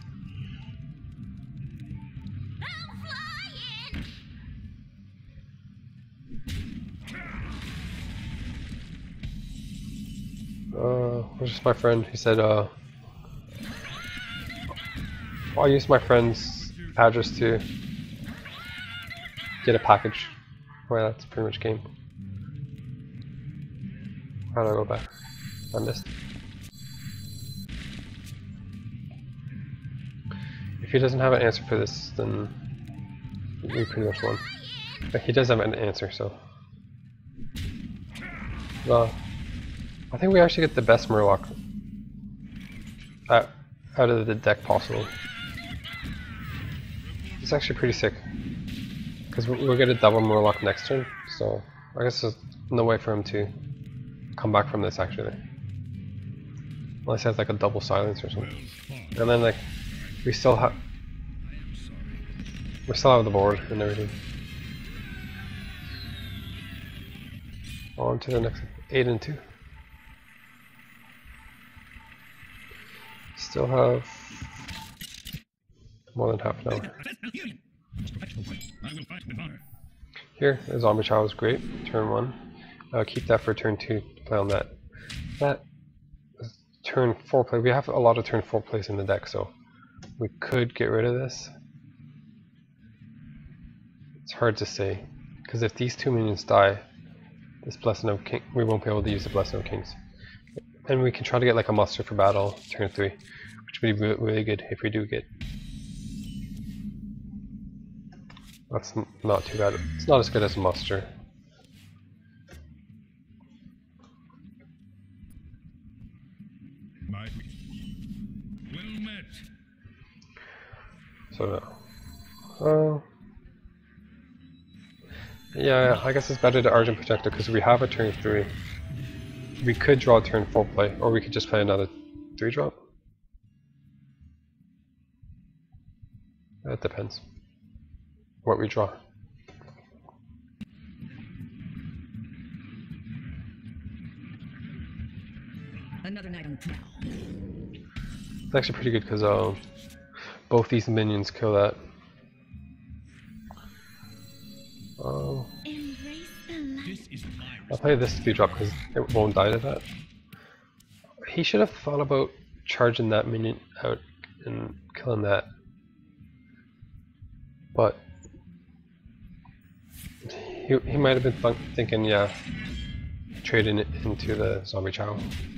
Uh, where's just my friend? He said, uh, I'll use my friend's address to get a package. Well, that's pretty much game. How do I go back? I missed. If he doesn't have an answer for this, then we pretty much won. But he does have an answer, so. Well, I think we actually get the best Murloc out, out of the deck possible. It's actually pretty sick. Because we'll get a double Murloc next turn, so I guess there's no way for him to come back from this actually. Unless he has like a double silence or something. And then like, we still have, we still have the board and everything. On to the next, eight and two. Still have more than half an hour. Here, the zombie child is great. Turn one. I'll keep that for turn two to play on that. That is turn four play. We have a lot of turn four plays in the deck, so we could get rid of this. It's hard to say, because if these two minions die, this Blessing of King, we won't be able to use the Blessing of Kings. And we can try to get like a muster for battle turn three, which would be really good if we do get. That's not too bad. It's not as good as a muster. Well met. So, uh, yeah, I guess it's better to Argent Protector because we have a turn three. We could draw a turn four play, or we could just play another three drop. It depends what we draw. Another night on the prowl. It's actually pretty good because uh, both these minions kill that. Uh, I'll play this three drop because it won't die to that. He should have thought about charging that minion out and killing that. But he, he might have been th thinking, yeah, trading it into the zombie chow.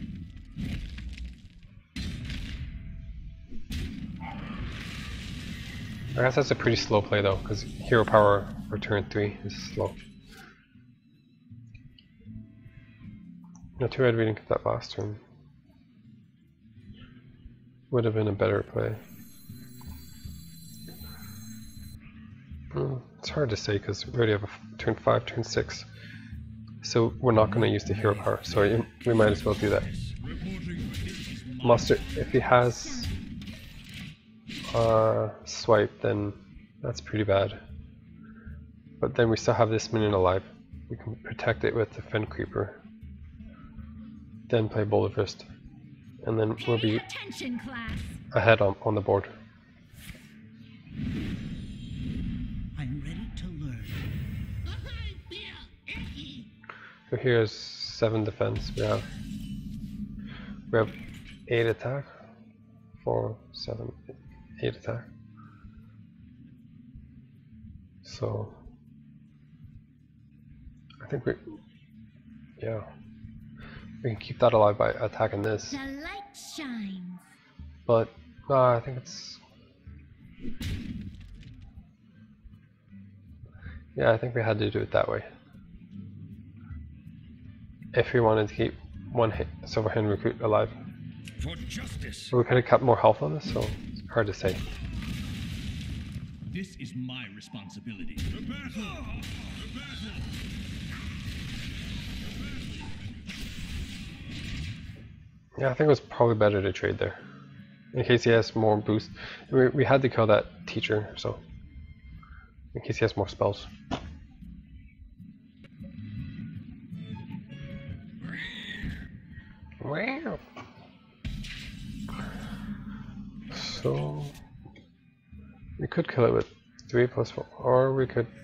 I guess that's a pretty slow play though, because hero power for turn three is slow. No, too bad we didn't get that last turn. Would have been a better play. Mm, it's hard to say because we already have a turn five, turn six. So we're not going to use the hero power, so we might as well do that. Muster, if he has uh, swipe, then that's pretty bad. But then we still have this minion alive. We can protect it with the Fen Creeper. Then play Bullet Fist. And then we'll be ahead on, on the board. I'm ready to learn. So here's seven defense. We have we have eight attack, four, seven, eight attack. So I think we, yeah, we can keep that alive by attacking this. The light shines. But no, I think it's, yeah, I think we had to do it that way. If we wanted to keep one hit, silver hand recruit alive. For justice. But we could have kept more health on this, so it's hard to say. This is my responsibility. The battle! The battle! Yeah, I think it was probably better to trade there. In case he has more boost. We, we had to kill that teacher, so in case he has more spells. Wow. So we could kill it with three plus four, or we could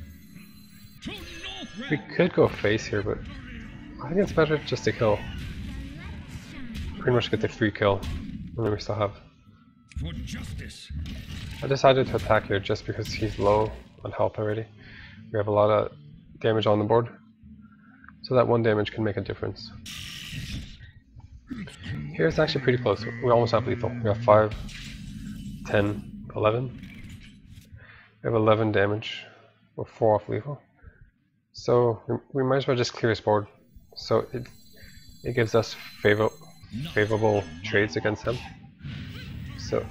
we could go face here, but I think it's better just to kill. Pretty much get the free kill, and then we still have. For justice. I decided to attack here just because he's low on health already. We have a lot of damage on the board, so that one damage can make a difference. Here it's actually pretty close. We almost have lethal. We have five, ten, eleven. We have eleven damage. We're four off lethal. So we, we might as well just clear his board. So it it gives us favor, favorable trades against him. So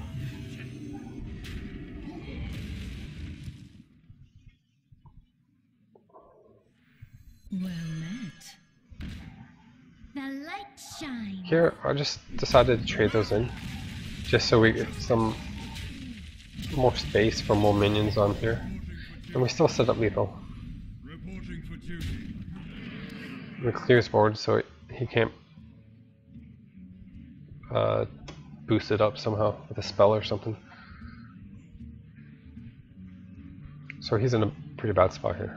Well met. The light shines. here I just decided to trade those in, just so we get some more space for more minions on here, and we still set up lethal. Reporting for duty. We clear his board so he can't uh, boost it up somehow with a spell or something. So he's in a pretty bad spot here.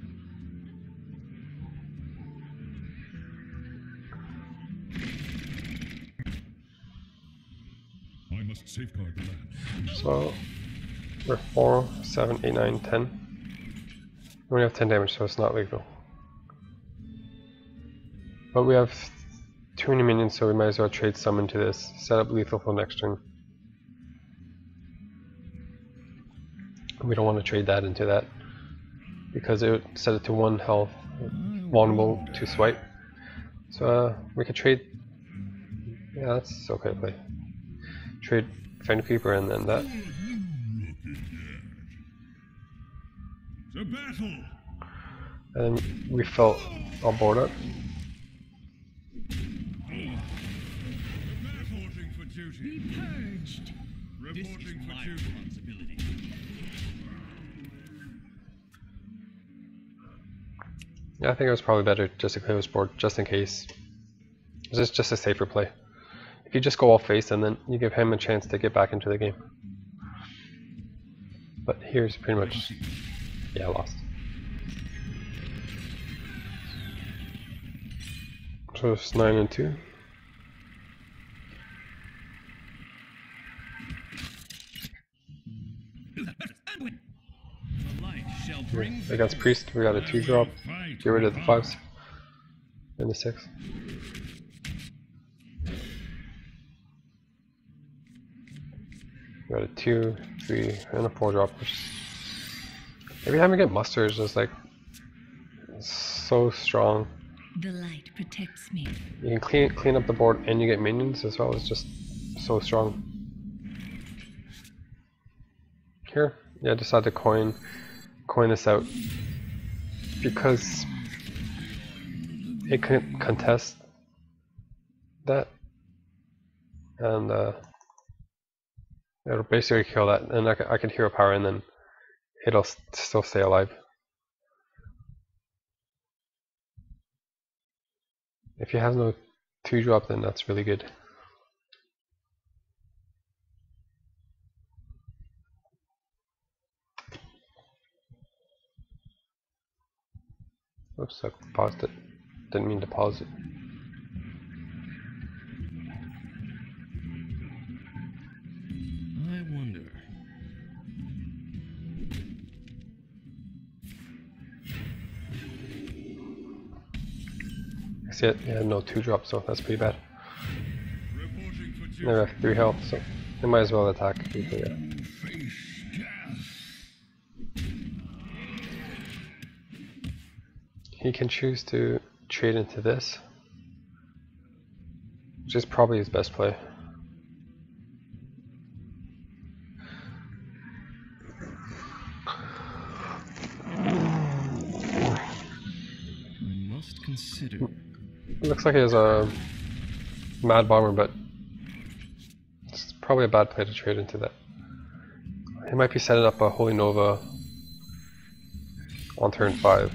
I must safeguard the land. So we're four, seven, eight, nine, ten. We only have ten damage, so it's not lethal. But we have too many minions, so we might as well trade some into this. Set up lethal for next turn. We don't want to trade that into that, because it would set it to one health, vulnerable to swipe. So uh, we could trade. Yeah, that's okay play. Trade Fend Creeper and then that. The battle. And then we fill our board up. Reporting for duty. Be purged. Reporting for duty. Responsibility. Yeah, I think it was probably better just to clear this board, just in case. This is just a safer play. If you just go all face, and then you give him a chance to get back into the game. But here's pretty much, yeah, I lost. So it's nine and two. The light shall bring Against Priest, we got a two drop. Get rid of the fives and the six. We got a two, three, and a four drop. Which every time we get muster, it's just like so strong. The light protects me. You can clean clean up the board and you get minions as well. It's just so strong. Here, yeah, I decided to coin coin this out because it can contest that, and uh, it'll basically kill that, and I can, I can hero power, and then it'll st still stay alive. If he has no two drop, then that's really good. Oops, I paused it. Didn't mean to pause it. I wonder. See it? Yeah, no two drops, so that's pretty bad. Reporting for duty. They have three health, so they might as well attack. Yeah. Face death. He can choose to trade into this, which is probably his best play. I must consider. It looks like he has a Mad Bomber, but it's probably a bad play to trade into that. He might be setting up a Holy Nova on turn five,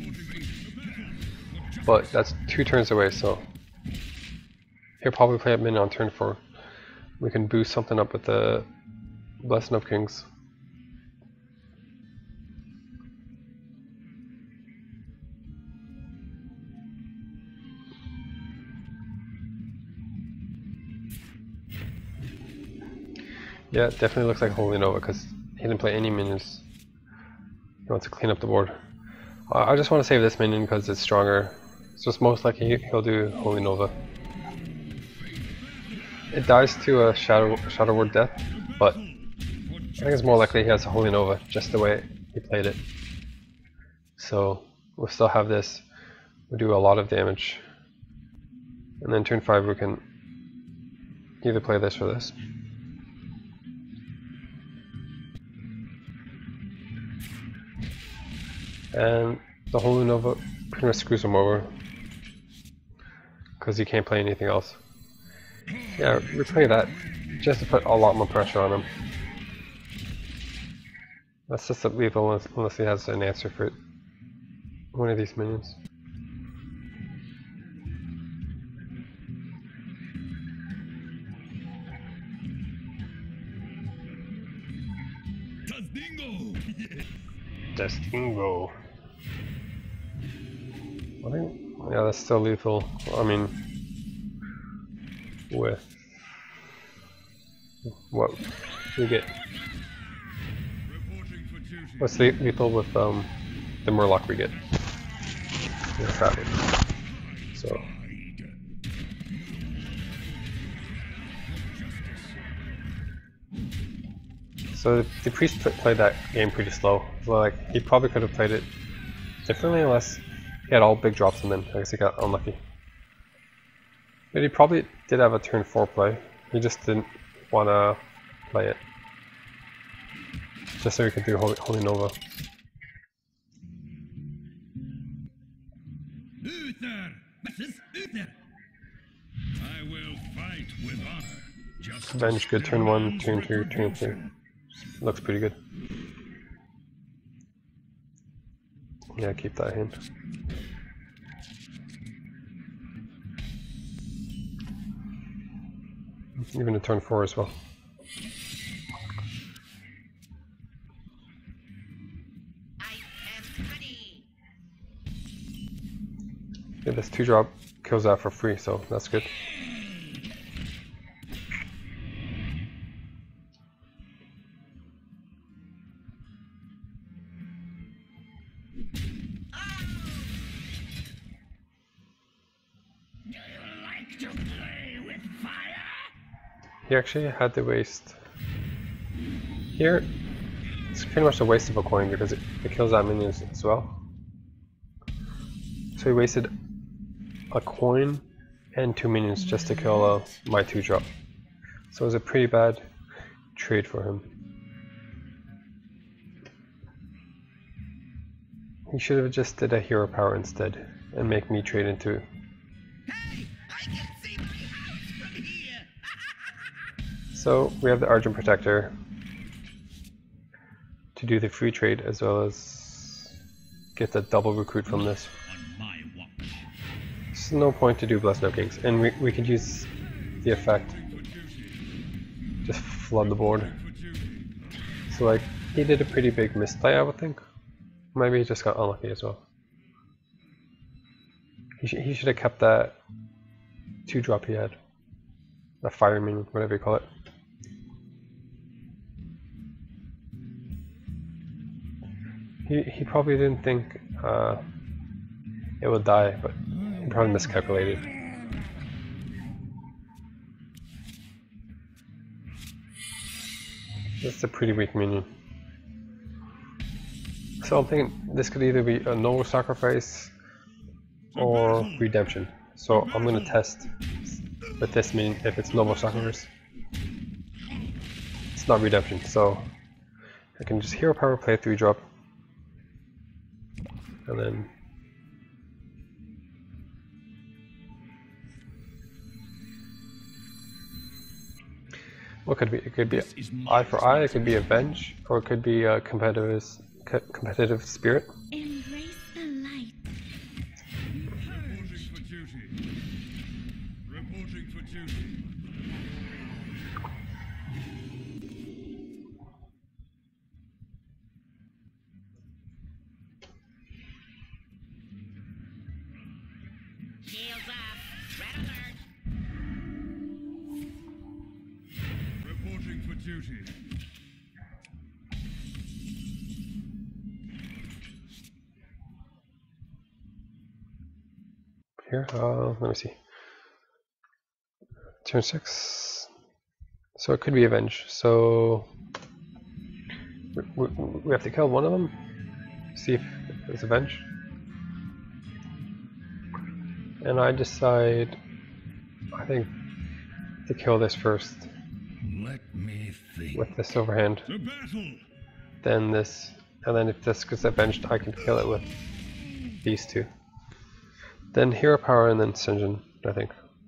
but that's two turns away, so he'll probably play a minion on turn four. We can boost something up with the Blessing of Kings. Yeah, it definitely looks like Holy Nova because he didn't play any minions. He wants to clean up the board. Uh, I just want to save this minion because it's stronger. So it's most likely he'll do Holy Nova. It dies to a Shadow Shadow Word Death, but I think it's more likely he has a Holy Nova just the way he played it. So we'll still have this. We'll do a lot of damage. And then turn five we can either play this or this. And the Holy Nova pretty much screws him over because he can't play anything else. Yeah, we play that just to put a lot more pressure on him. That's just lethal unless, unless he has an answer for one of these minions. Destingo. I think, yeah, that's still lethal. I mean, with what we get. What's le lethal with um the Murloc we get? With Savage. So. So the priest played that game pretty slow. So like he probably could have played it differently unless he had all big drops and then I guess he got unlucky. But he probably did have a turn four play. He just didn't want to play it. Just so he could do Holy, Holy Nova. Uther! Missus Uther! I will fight with honor. Just Avenge good turn one, turn two, turn three. Looks pretty good. Yeah, keep that hand. Even a turn four as well. Yeah, this two drop kills that for free, so that's good. He actually had to waste here. It's pretty much a waste of a coin because it, it kills that minion as well. So he wasted a coin and two minions just to kill uh, my two drop. So it was a pretty bad trade for him. He should have just did a hero power instead and make me trade into. Hey, I can see my house from here. So we have the Argent Protector to do the free trade as well as get the double recruit from this. There's no point to do Blessing of Kings, and we, we could use the effect. Just flood the board. So like, he did a pretty big misplay I would think. Maybe he just got unlucky as well. He, sh he should have kept that two drop he had. A fire minion, whatever you call it. He, he probably didn't think uh, it would die, but he probably miscalculated. This is a pretty weak minion. So I'm thinking this could either be a noble sacrifice or redemption. So I'm going to test with this minion if it's noble sacrifice. It's not redemption, so I can just hero power, play a three drop, and then what could it be? It could be eye for eye, it could be avenge, or it could be a competitive competitive spirit. Embrace the light. Reporting for duty. Reporting for duty. Shields up. Red alert. Reporting for duty. Here, uh, let me see. Turn six. So it could be avenge. So we, we, we have to kill one of them. See if it's avenge. And I decide, I think, to kill this first Let me think. with the silver hand. To battle. Then this, and then if this gets avenged, I can kill it with these two. Then hero power and then Sinjin, I think.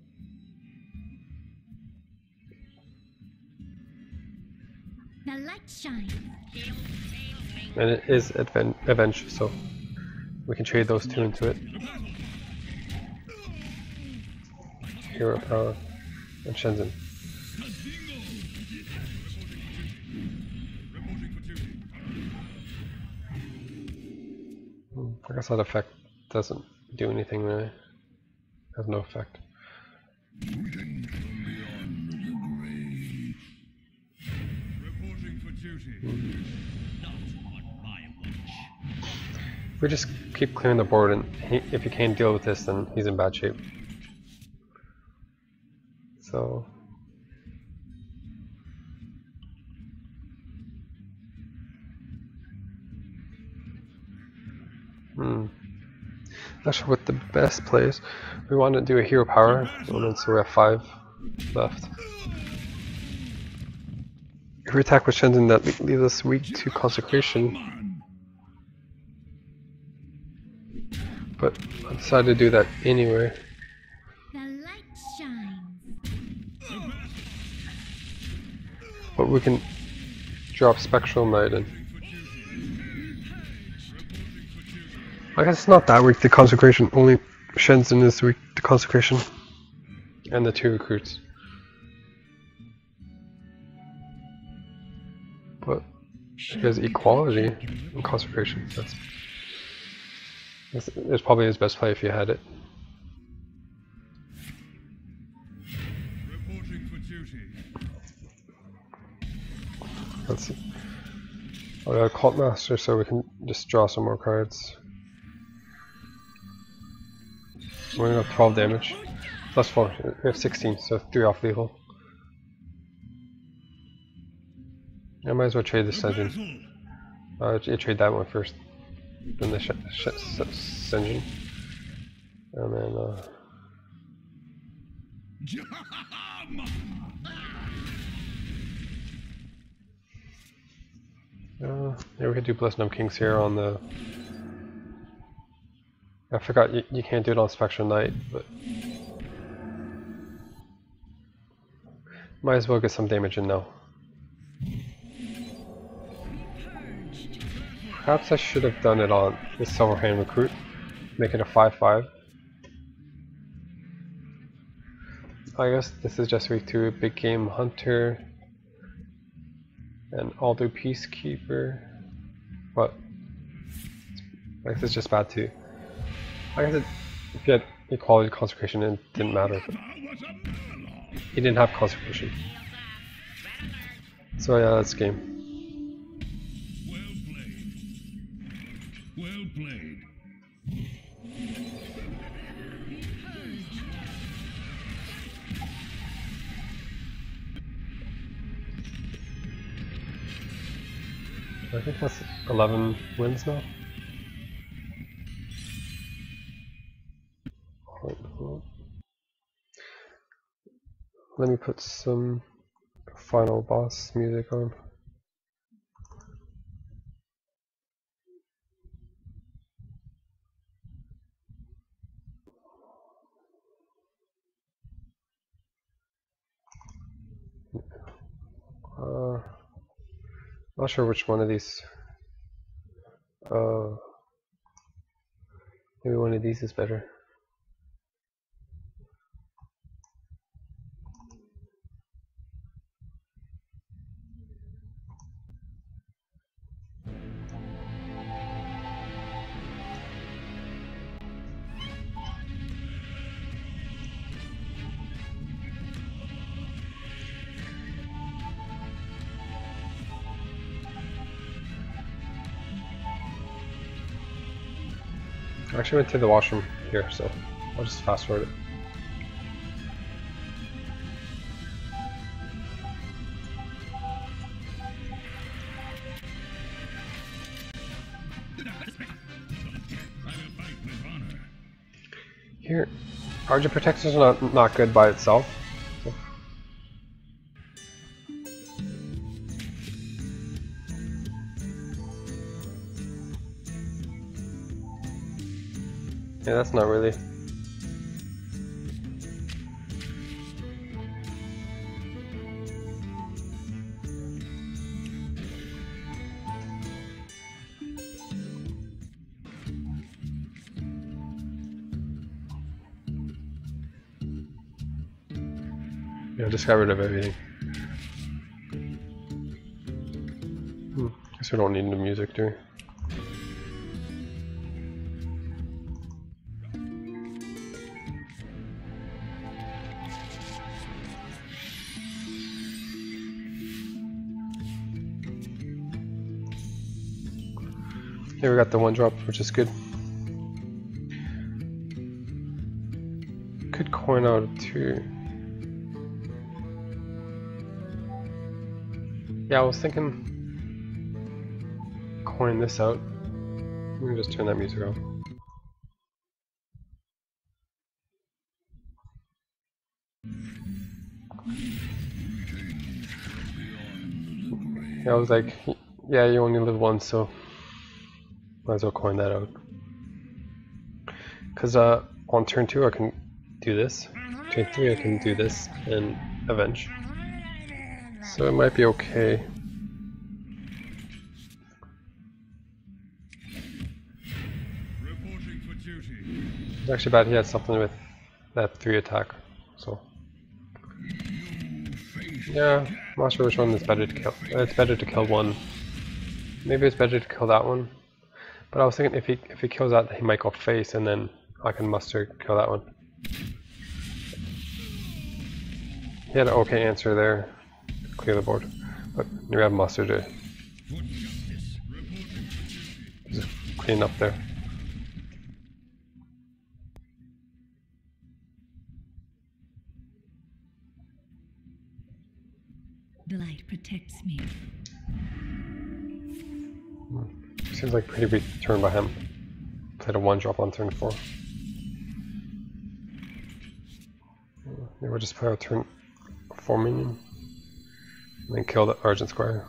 The light shines. And it is adven avenge, so we can trade those two into it. Hero power and Shenzhen. Hmm, I guess that effect doesn't do anything really. Has no effect. Reporting for duty. Not on my watch. If we just keep clearing the board, and he, if he can't deal with this, then he's in bad shape. So hmm. Not sure what the best play is. We want to do a hero power, and then so we have five left. If we attack with Shenzhen, that leaves us weak to consecration. But I decided to do that anyway. The light shines. But we can drop Spectral Knight in. I guess it's not that weak to consecration, only Shenzhen is weak to consecration. And the two recruits. But there's equality in consecration. That's, that's it's probably his best play if you had it. Reporting for duty. Let's see. I got a Cult Master, so we can just draw some more cards. We're gonna have twelve damage. Plus four. We have sixteen, so three off lethal. I might as well trade this Sinjin. Uh, you trade that one first. Then the sh sh Sinjin. And then, uh. Uh, yeah, we could do Blessing of Kings here on the. I forgot you, you can't do it on Spectral Knight, but might as well get some damage in now. Perhaps I should have done it on this Silver Hand Recruit, make it a five five. I guess this is just week two, Big Game Hunter, and Aldo Peacekeeper, but I guess it's just bad too. I guess it, if you had equality consecration, and it didn't matter. He didn't have consecration. So yeah, that's game. Well played. Well played. I think that's eleven wins now. Let me put some final boss music on. Uh, not sure which one of these. Uh, maybe one of these is better. I actually went to the washroom here, so I'll just fast forward it. Here, Argent Protector is not, not good by itself. So. Yeah, that's not really. Yeah, just got rid of everything. Hmm. Guess we don't need the music, do we? Here we got the one drop, which is good. Could coin out two. Yeah, I was thinking coin this out. Let me just turn that music off. Yeah, I was like, yeah, you only live once, so might as well coin that out. Because uh, on turn two I can do this, turn three I can do this, and avenge. So it might be okay. It's actually bad he had something with that three attack, so. Yeah, I'm not sure which one is better to kill. It's better to kill one. Maybe it's better to kill that one. But I was thinking if he if he kills that, he might go face, and then I can muster kill that one. He had an okay answer there, clear the board, but we have muster to just clean up there. The light protects me. Seems like a pretty big turn by him. Played a one drop on turn four. Maybe we'll just play our turn four minion. And then kill the Argent Squire.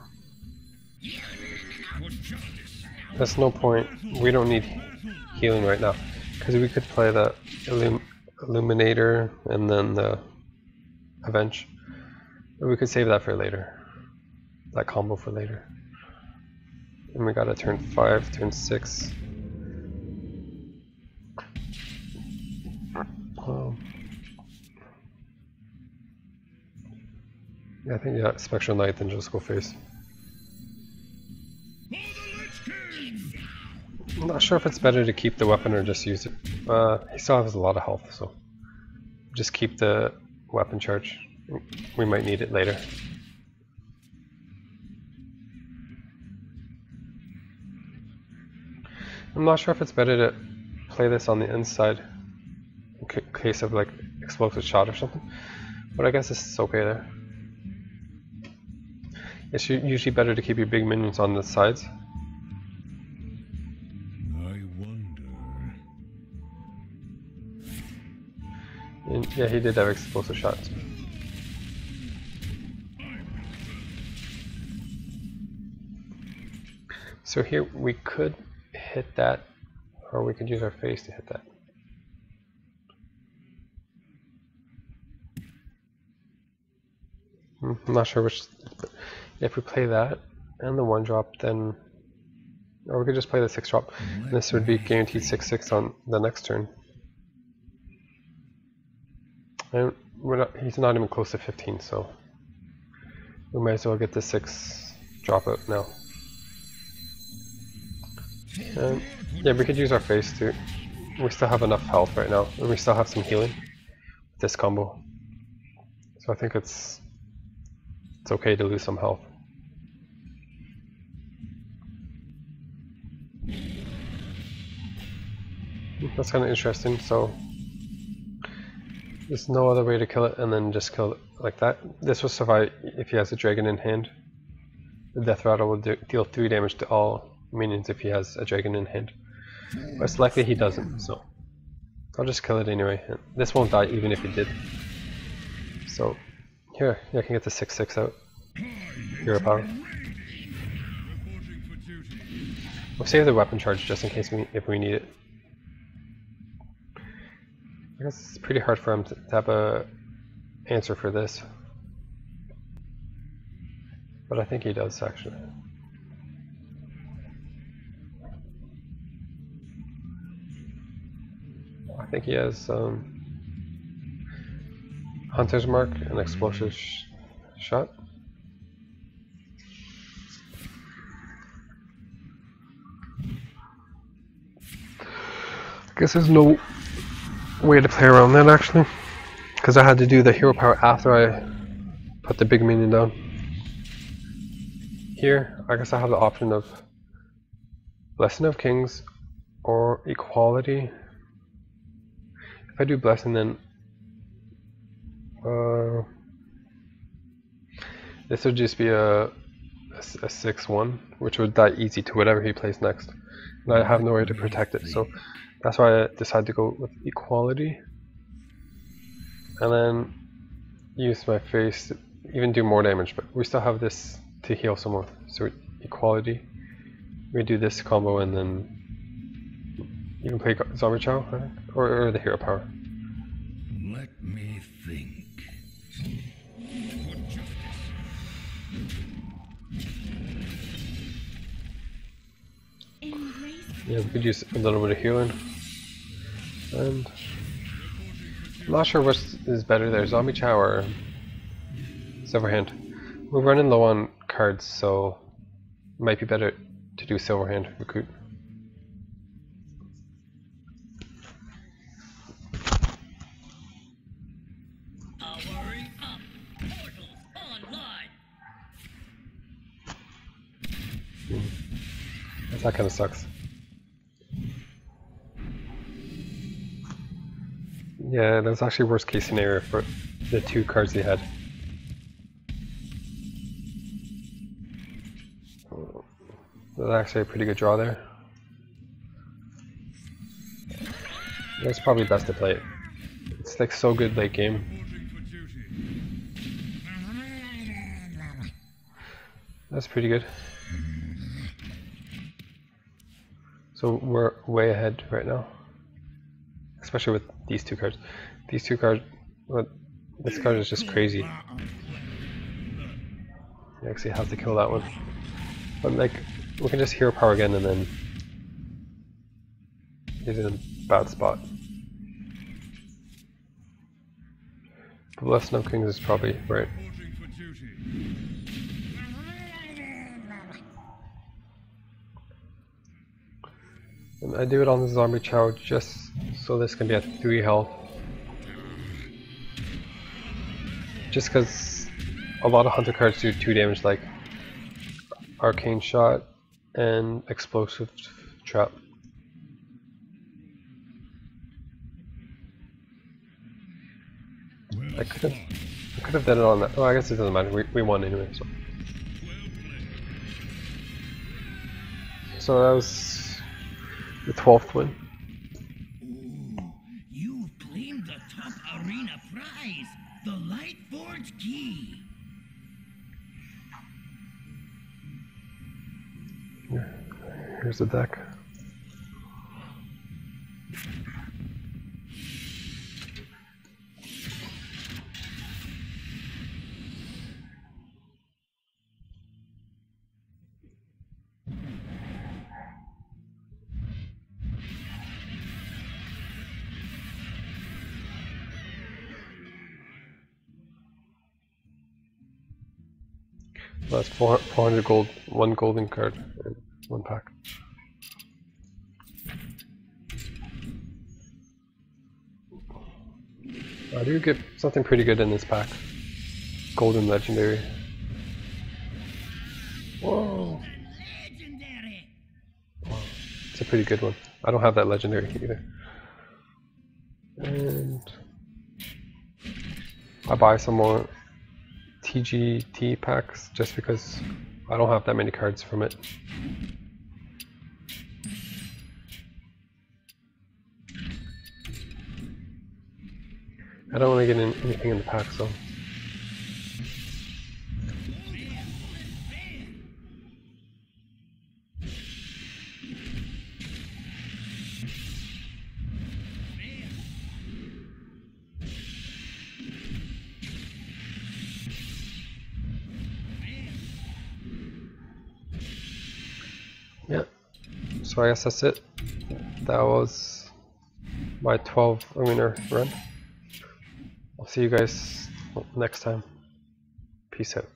That's no point. We don't need healing right now. Because we could play the Illum Illuminator and then the Avenge. Or we could save that for later. That combo for later. And we got a turn five, turn six. Um, yeah, I think yeah, Spectral Knight, then just go face. I'm not sure if it's better to keep the weapon or just use it. Uh, he still has a lot of health, so just keep the weapon charge. We might need it later. I'm not sure if it's better to play this on the inside in case of like explosive shot or something, but I guess it's okay there. It's usually better to keep your big minions on the sides. I wonder. And yeah, he did have explosive shots. So here we could hit that, or we could use our face to hit that. I'm not sure which. If we play that and the one drop, then, or we could just play the six drop. And this would be guaranteed six six on the next turn. And we're not. He's not even close to fifteen, so we might as well get the six drop out now. And yeah, we could use our face too. We still have enough health right now, and we still have some healing with this combo. So I think it's it's okay to lose some health. That's kind of interesting. So there's no other way to kill it, and then just kill it like that. This will survive if he has a dragon in hand. The death rattle will do, deal three damage to all minions if he has a dragon in hand. But it's likely he doesn't, so I'll just kill it anyway. This won't die even if he did. So here, I can get the six six out. Hero power. We'll save the weapon charge just in case we if we need it. I guess it's pretty hard for him to have a answer for this, but I think he does actually. I think he has um, Hunter's Mark and Explosive sh Shot. I guess there's no way to play around that actually, because I had to do the hero power after I put the big minion down. Here, I guess I have the option of Blessing of Kings or Equality. If I do Blessing, then uh, this would just be a, a six one, which would die easy to whatever he plays next. And I have no way to protect it, so that's why I decided to go with Equality. And then use my face to even do more damage, but we still have this to heal some more. So Equality. We do this combo and then you can play Zombie Chow, I think, or, or the hero power. Let me think. Yeah, we could use a little bit of healing. And I'm not sure which is better there, Zombie Chow or Silverhand. We're running low on cards, so it might be better to do Silverhand recruit. Powering up. Portals online. That kind of sucks. Yeah, that's actually worst case scenario for the two cards they had. That's actually a pretty good draw there. It's probably best to play it. It's like so good late game. That's pretty good. So we're way ahead right now, especially with these two cards. These two cards, well, this card is just crazy. You actually have to kill that one. But like, we can just hero power again and then he's in a bad spot. Blessing of Kings is probably right. And I do it on the Zombie Chow just So this can be at three health. Just because a lot of hunter cards do two damage, like Arcane Shot and Explosive Trap. I could have I could have done it on that. Oh, I guess it doesn't matter. We, we won anyway. So. so that was the twelfth win. Ooh, you've claimed the top arena prize, the Lightforge key. Here's the deck. That's four hundred gold, one golden card, and one pack. I do get something pretty good in this pack. Golden legendary. Whoa! Legendary. Wow. It's a pretty good one. I don't have that legendary either. And I buy some more T G T packs just because I don't have that many cards from it. I don't want to get in anything in the pack, so. Yeah, so I guess that's it. That was my twelve arena run. I'll see you guys next time. Peace out.